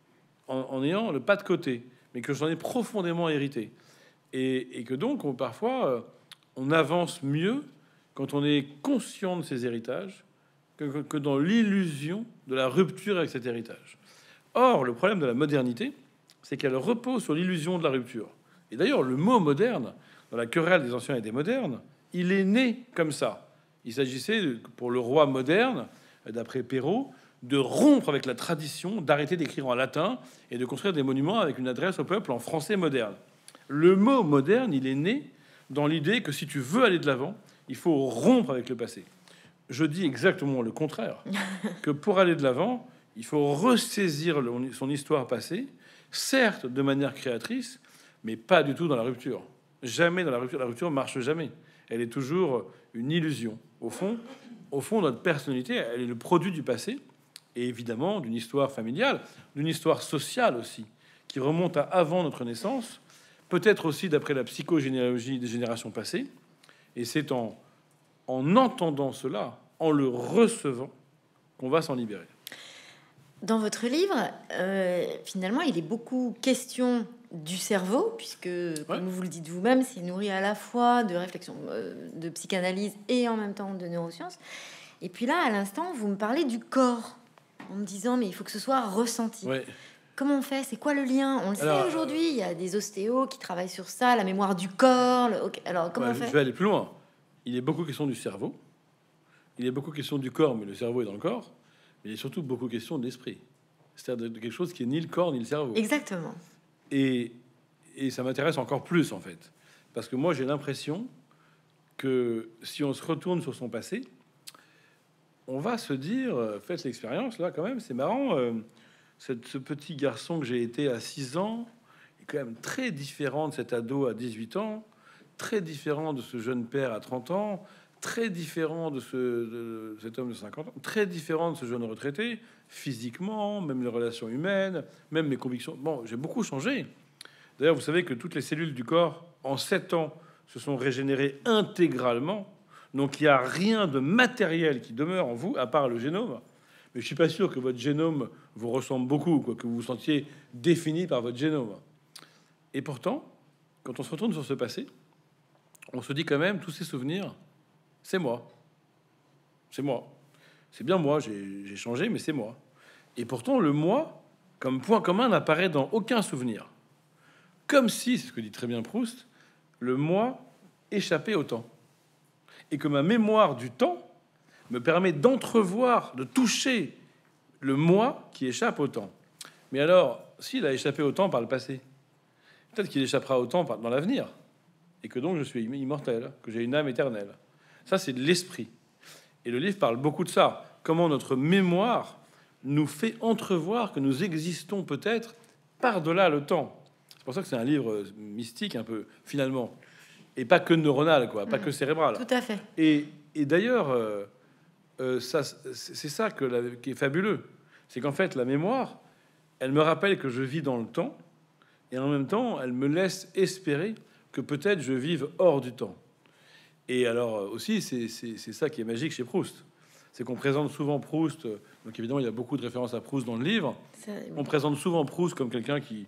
en ayant le pas de côté, mais que j'en ai profondément hérité. Et que donc, parfois, on avance mieux quand on est conscient de ses héritages que dans l'illusion de la rupture avec cet héritage. Or, le problème de la modernité, c'est qu'elle repose sur l'illusion de la rupture. Et d'ailleurs, le mot moderne, dans la querelle des anciens et des modernes, il est né comme ça. Il s'agissait, pour le roi moderne, d'après Perrault, de rompre avec la tradition, d'arrêter d'écrire en latin et de construire des monuments avec une adresse au peuple en français moderne. Le mot moderne, il est né dans l'idée que si tu veux aller de l'avant, il faut rompre avec le passé. je dis exactement le contraire, que pour aller de l'avant, il faut ressaisir son histoire passée, certes de manière créatrice, mais pas du tout dans la rupture. Jamais dans la rupture. La rupture marche jamais. Elle est toujours une illusion. Au fond, notre personnalité, elle est le produit du passé, et évidemment d'une histoire familiale, d'une histoire sociale aussi, qui remonte à avant notre naissance, peut-être aussi d'après la psychogénéalogie des générations passées. Et c'est en entendant cela, en le recevant, qu'on va s'en libérer. Dans votre livre, finalement, il est beaucoup question du cerveau, puisque, comme vous le dites vous-même, c'est nourri à la fois de réflexion, de psychanalyse et en même temps de neurosciences. Et puis là, à l'instant, vous me parlez du corps, en me disant, mais il faut que ce soit ressenti. Ouais. Comment on fait? C'est quoi le lien? On le sait aujourd'hui, il y a des ostéos qui travaillent sur ça, la mémoire du corps. Alors, comment on fait? Je vais aller plus loin. Il est beaucoup question du cerveau. Il est beaucoup question du corps, mais le cerveau est dans le corps. Mais il est surtout beaucoup question de l'esprit. C'est-à-dire de quelque chose qui est ni le corps ni le cerveau. Exactement. Et ça m'intéresse encore plus, en fait. Parce que moi, j'ai l'impression que si on se retourne sur son passé, on va se dire, faites l'expérience, là, quand même, c'est marrant. Ce petit garçon que j'ai été à 6 ans est quand même très différent de cet ado à 18 ans, très différent de ce jeune père à 30 ans, très différent de cet homme de 50 ans, très différent de ce jeune retraité, physiquement, même les relations humaines, même mes convictions. Bon, j'ai beaucoup changé. D'ailleurs, vous savez que toutes les cellules du corps, en 7 ans, se sont régénérées intégralement. Donc, il n'y a rien de matériel qui demeure en vous, à part le génome. Mais je suis pas sûr que votre génome vous ressemble beaucoup, quoi, que vous vous sentiez défini par votre génome. Et pourtant, quand on se retourne sur ce passé, on se dit quand même, tous ces souvenirs, c'est moi. C'est moi. C'est bien moi, j'ai changé, mais c'est moi. Et pourtant, le moi, comme point commun, n'apparaît dans aucun souvenir. Comme si, c'est ce que dit très bien Proust, le moi échappait au temps. Et que ma mémoire du temps me permet d'entrevoir, de toucher le moi qui échappe au temps. Mais alors, s'il a échappé au temps par le passé, peut-être qu'il échappera au temps dans l'avenir. Et que donc je suis immortel, que j'ai une âme éternelle. Ça, c'est de l'esprit. Et le livre parle beaucoup de ça. Comment notre mémoire nous fait entrevoir que nous existons peut-être par-delà le temps. C'est pour ça que c'est un livre mystique, un peu, finalement. Et pas que neuronal, quoi, pas que cérébral. Tout à fait. Et d'ailleurs, c'est ça qui est fabuleux. C'est qu'en fait, la mémoire, elle me rappelle que je vis dans le temps. Et en même temps, elle me laisse espérer que peut-être je vive hors du temps. Et alors aussi, c'est ça qui est magique chez Proust. C'est qu'on présente souvent Proust, donc évidemment il y a beaucoup de références à Proust dans le livre. On présente souvent Proust comme quelqu'un qui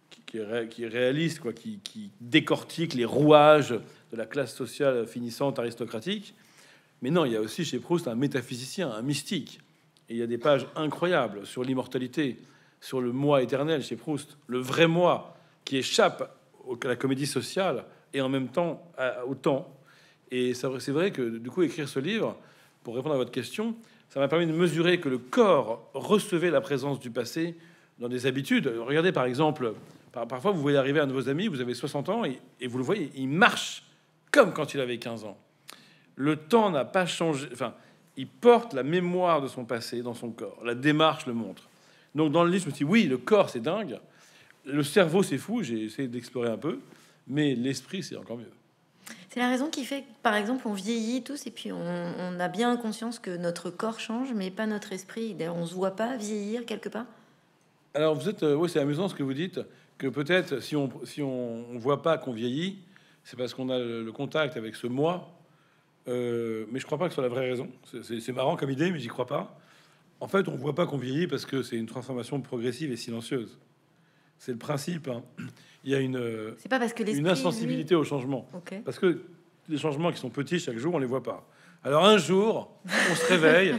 est réaliste, quoi, qui décortique les rouages de la classe sociale finissante aristocratique. Mais non, il y a aussi chez Proust un métaphysicien, un mystique. Et il y a des pages incroyables sur l'immortalité, sur le moi éternel chez Proust, le vrai moi qui échappe à la comédie sociale et en même temps au temps. Et c'est vrai que du coup, écrire ce livre, pour répondre à votre question, ça m'a permis de mesurer que le corps recevait la présence du passé dans des habitudes. Regardez par exemple, parfois vous voyez arriver un de vos amis, vous avez 60 ans et vous le voyez, il marche comme quand il avait 15 ans. Le temps n'a pas changé. Enfin, il porte la mémoire de son passé dans son corps. La démarche le montre. Donc dans le livre, je me suis dit, oui, le corps c'est dingue, le cerveau c'est fou, j'ai essayé d'explorer un peu, mais l'esprit c'est encore mieux. C'est la raison qui fait que, par exemple, on vieillit tous et puis on a bien conscience que notre corps change, mais pas notre esprit. D'ailleurs, on se voit pas vieillir quelque part. Alors vous êtes, oui, c'est amusant ce que vous dites, que peut-être si on voit pas qu'on vieillit, c'est parce qu'on a le contact avec ce moi. Mais je crois pas que ce soit la vraie raison. C'est marrant comme idée, mais j'y crois pas. En fait, on voit pas qu'on vieillit parce que c'est une transformation progressive et silencieuse. C'est le principe. Hein. Il y a C'est pas parce que une insensibilité au changement. Okay. Parce que les changements qui sont petits chaque jour, on les voit pas. Alors un jour, on se réveille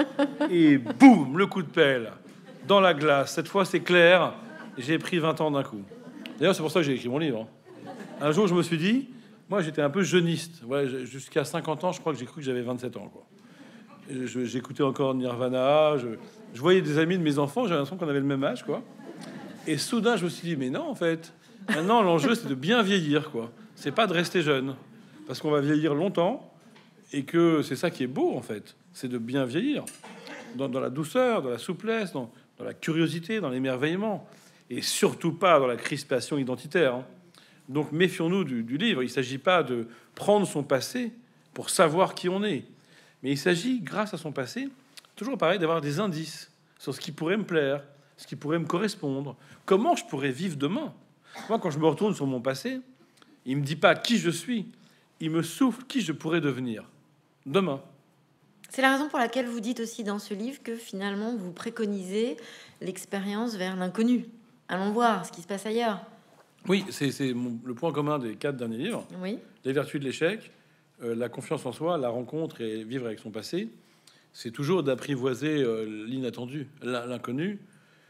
et boum, le coup de pelle dans la glace. Cette fois, c'est clair. J'ai pris 20 ans d'un coup. D'ailleurs, c'est pour ça que j'ai écrit mon livre. Un jour, je me suis dit, moi, j'étais un peu jeuniste. Ouais, jusqu'à 50 ans, je crois que j'ai cru que j'avais 27 ans. Quoi. J'écoutais encore Nirvana. Je voyais des amis de mes enfants. J'avais l'impression qu'on avait le même âge, quoi. Et soudain, je me suis dit, mais non, en fait, maintenant, l'enjeu, c'est de bien vieillir, quoi. C'est pas de rester jeune, parce qu'on va vieillir longtemps, et que c'est ça qui est beau, en fait. c'est de bien vieillir, dans la douceur, dans la souplesse, dans la curiosité, dans l'émerveillement, et surtout pas dans la crispation identitaire, hein. Donc méfions-nous du livre. Il ne s'agit pas de prendre son passé pour savoir qui on est, mais il s'agit, grâce à son passé, toujours pareil, d'avoir des indices sur ce qui pourrait me plaire, ce qui pourrait me correspondre, comment je pourrais vivre demain. Moi, quand je me retourne sur mon passé, il me dit pas qui je suis, il me souffle qui je pourrais devenir demain. C'est la raison pour laquelle vous dites aussi dans ce livre que finalement vous préconisez l'expérience vers l'inconnu. Allons voir ce qui se passe ailleurs. Oui, c'est le point commun des 4 derniers livres. Oui. Les vertus de l'échec, la confiance en soi, la rencontre et vivre avec son passé. C'est toujours d'apprivoiser l'inattendu, l'inconnu.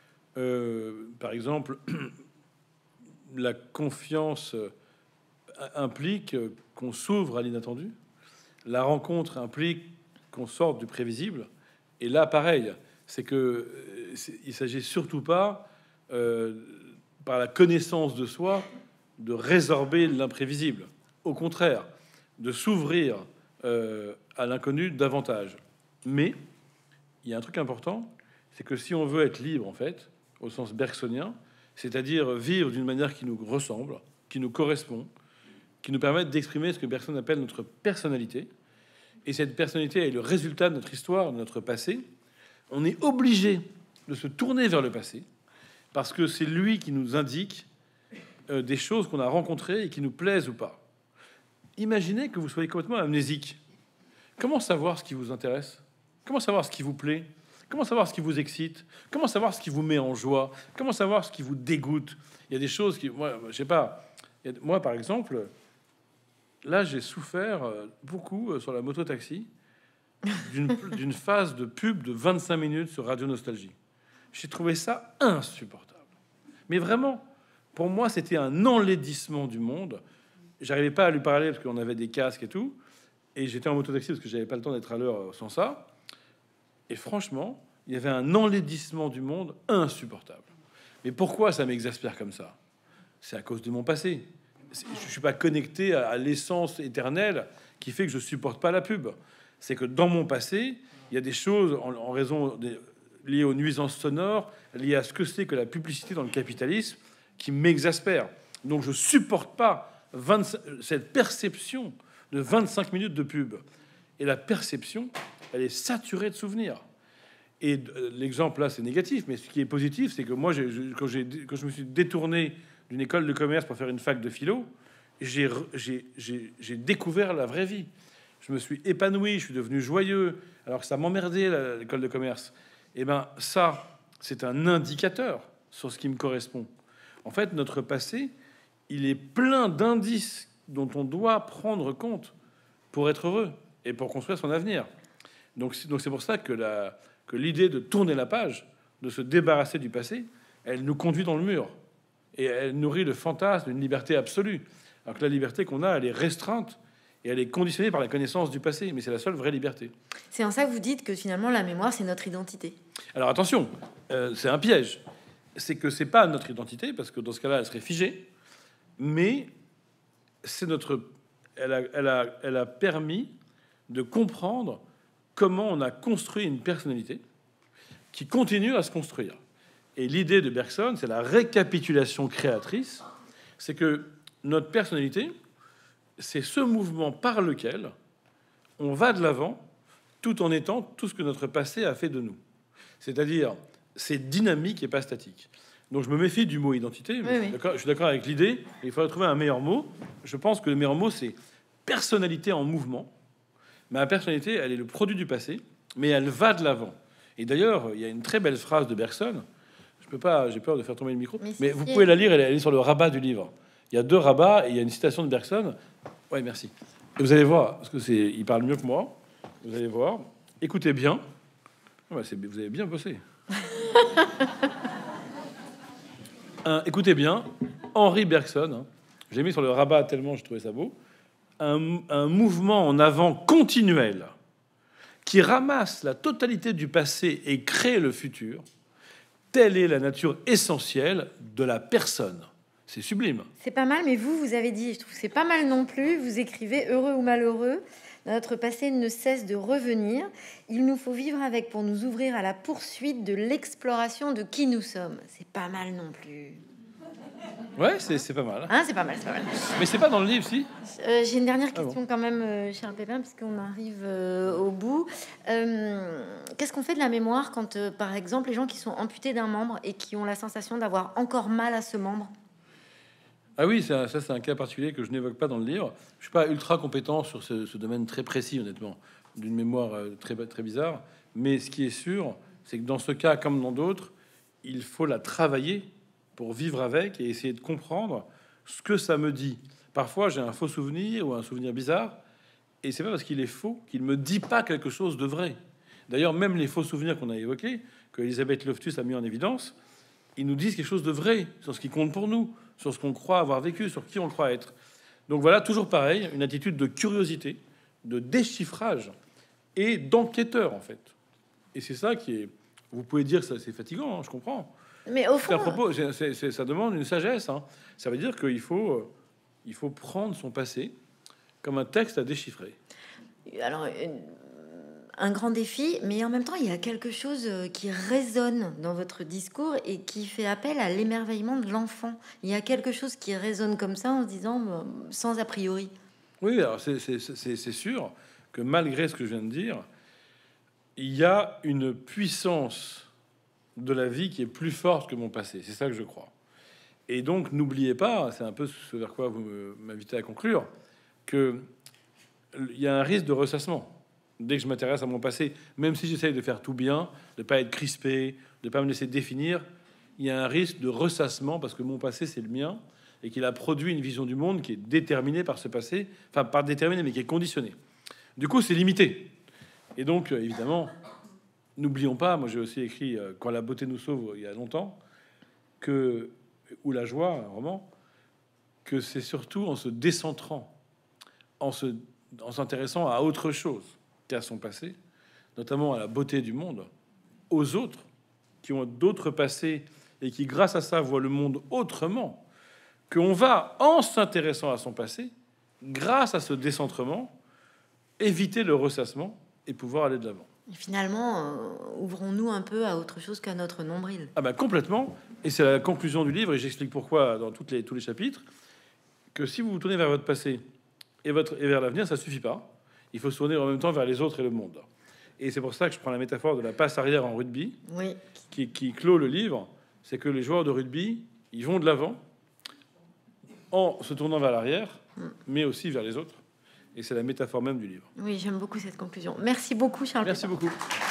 Par exemple, la confiance implique qu'on s'ouvre à l'inattendu. La rencontre implique qu'on sorte du prévisible. Et là, pareil, c'est que il s'agit surtout pas, par la connaissance de soi, de résorber l'imprévisible. Au contraire, de s'ouvrir à l'inconnu davantage. Mais il y a un truc important, c'est que si on veut être libre, en fait, au sens bergsonien, c'est-à-dire vivre d'une manière qui nous ressemble, qui nous correspond, qui nous permette d'exprimer ce que Bergson appelle notre personnalité, et cette personnalité est le résultat de notre histoire, de notre passé, on est obligé de se tourner vers le passé, parce que c'est lui qui nous indique des choses qu'on a rencontrées et qui nous plaisent ou pas. Imaginez que vous soyez complètement amnésique. Comment savoir ce qui vous intéresse? Comment savoir ce qui vous plaît? Comment savoir ce qui vous excite? Comment savoir ce qui vous met en joie? Comment savoir ce qui vous dégoûte? Il y a des choses qui... Moi, je sais pas. Moi, par exemple, là, j'ai souffert beaucoup sur la moto-taxi d'une phase de pub de 25 minutes sur Radio Nostalgie. J'ai trouvé ça insupportable. Mais vraiment, pour moi, c'était un enlaidissement du monde. J'arrivais pas à lui parler parce qu'on avait des casques et tout. Et j'étais en moto-taxi parce que j'avais pas le temps d'être à l'heure sans ça. Et franchement, il y avait un enlaidissement du monde insupportable. Mais pourquoi ça m'exaspère comme ça? C'est à cause de mon passé. Je suis pas connecté à l'essence éternelle qui fait que je supporte pas la pub. C'est que dans mon passé, il y a des choses en raison liées aux nuisances sonores, liées à ce que c'est que la publicité dans le capitalisme, qui m'exaspère. Donc je supporte pas cette perception de 25 minutes de pub. Et la perception, elle est saturée de souvenirs. Et l'exemple là, c'est négatif, mais ce qui est positif, c'est que moi, quand je me suis détourné d'une école de commerce pour faire une fac de philo, j'ai découvert la vraie vie. Je me suis épanoui, je suis devenu joyeux, alors que ça m'emmerdait l'école de commerce. Et ben ça, c'est un indicateur sur ce qui me correspond. En fait, notre passé, il est plein d'indices dont on doit prendre compte pour être heureux et pour construire son avenir. Donc c'est pour ça que l'idée de tourner la page, de se débarrasser du passé, elle nous conduit dans le mur. Et elle nourrit le fantasme d'une liberté absolue. Alors que la liberté qu'on a, elle est restreinte et elle est conditionnée par la connaissance du passé. Mais c'est la seule vraie liberté. C'est en ça que vous dites que finalement la mémoire, c'est notre identité. Alors attention, c'est un piège. C'est que c'est pas notre identité, parce que dans ce cas-là, elle serait figée. Mais c'est notre... Elle a permis de comprendre comment on a construit une personnalité qui continue à se construire. Et l'idée de Bergson, c'est la récapitulation créatrice. C'est que notre personnalité, c'est ce mouvement par lequel on va de l'avant tout en étant tout ce que notre passé a fait de nous. C'est-à-dire, c'est dynamique et pas statique. Donc je me méfie du mot identité. Oui. Je suis d'accord avec l'idée. Il faudrait trouver un meilleur mot. Je pense que le meilleur mot, c'est personnalité en mouvement. Ma personnalité, elle est le produit du passé, mais elle va de l'avant. Et d'ailleurs, il y a une très belle phrase de Bergson. Je peux pas, j'ai peur de faire tomber le micro. Mais vous pouvez la lire, elle est sur le rabat du livre. Il y a 2 rabats et il y a une citation de Bergson. Ouais, merci. Et vous allez voir, parce que il parle mieux que moi. Vous allez voir. Écoutez bien. Ouais, vous avez bien bossé. Écoutez bien, Henri Bergson. J'ai mis sur le rabat tellement je trouvais ça beau. Un mouvement en avant continuel qui ramasse la totalité du passé et crée le futur. Telle est la nature essentielle de la personne. C'est sublime. C'est pas mal, mais vous avez dit, je trouve que c'est pas mal non plus. Vous écrivez heureux ou malheureux. Notre passé ne cesse de revenir. Il nous faut vivre avec pour nous ouvrir à la poursuite de l'exploration de qui nous sommes. C'est pas mal non plus. Ouais, c'est pas mal. Hein, c'est pas mal, c'est pas mal. Mais c'est pas dans le livre, si. J'ai une dernière Ah bon. question quand même, cher Pépin, puisqu'on arrive au bout. Qu'est-ce qu'on fait de la mémoire quand, par exemple, les gens qui sont amputés d'un membre et qui ont la sensation d'avoir encore mal à ce membre? Ah oui, ça c'est un cas particulier que je n'évoque pas dans le livre. Je suis pas ultra compétent sur ce domaine très précis, honnêtement, d'une mémoire très bizarre. Mais ce qui est sûr, c'est que dans ce cas, comme dans d'autres, il faut la travailler pour vivre avec et essayer de comprendre ce que ça me dit. Parfois, j'ai un faux souvenir ou un souvenir bizarre, et c'est pas parce qu'il est faux qu'il me dit pas quelque chose de vrai. D'ailleurs, même les faux souvenirs qu'on a évoqués, que Elisabeth Loftus a mis en évidence, ils nous disent quelque chose de vrai sur ce qui compte pour nous, sur ce qu'on croit avoir vécu, sur qui on croit être. Donc voilà, toujours pareil, une attitude de curiosité, de déchiffrage et d'enquêteur, en fait. Et c'est ça qui est... Vous pouvez dire que ça, c'est fatigant, hein, je comprends. Mais au C'est à fond, propos, ça demande une sagesse. Hein. Ça veut dire qu'il faut, il faut prendre son passé comme un texte à déchiffrer. alors, un grand défi, mais en même temps, il y a quelque chose qui résonne dans votre discours et qui fait appel à l'émerveillement de l'enfant. Il y a quelque chose qui résonne comme ça en se disant, sans a priori. Oui, alors c'est sûr que malgré ce que je viens de dire, il y a une puissance de la vie qui est plus forte que mon passé. C'est ça que je crois. Et donc, n'oubliez pas, c'est un peu ce vers quoi vous m'invitez à conclure, que il y a un risque de ressassement. Dès que je m'intéresse à mon passé, même si j'essaye de faire tout bien, de pas être crispé, de pas me laisser définir, il y a un risque de ressassement parce que mon passé, c'est le mien et qu'il a produit une vision du monde qui est déterminée par ce passé, enfin pas déterminée, mais qui est conditionnée. Du coup, c'est limité. Et donc, évidemment, n'oublions pas, moi j'ai aussi écrit Quand la beauté nous sauve il y a longtemps, que, ou La joie, un roman, que c'est surtout en se décentrant, en s'intéressant à autre chose qu'à son passé, notamment à la beauté du monde, aux autres qui ont d'autres passés et qui, grâce à ça, voient le monde autrement, qu'on va, en s'intéressant à son passé, grâce à ce décentrement, éviter le ressassement et pouvoir aller de l'avant. Et finalement, ouvrons-nous un peu à autre chose qu'à notre nombril. Ah ben complètement, et c'est la conclusion du livre, et j'explique pourquoi dans tous les chapitres, que si vous vous tournez vers votre passé et vers l'avenir, ça suffit pas. Il faut se tourner en même temps vers les autres et le monde. Et c'est pour ça que je prends la métaphore de la passe arrière en rugby, Oui. qui clôt le livre. C'est que les joueurs de rugby, ils vont de l'avant en se tournant vers l'arrière, mais aussi vers les autres. Et c'est la métaphore même du livre. Oui, j'aime beaucoup cette conclusion. Merci beaucoup, Charles. Merci Pépin. beaucoup.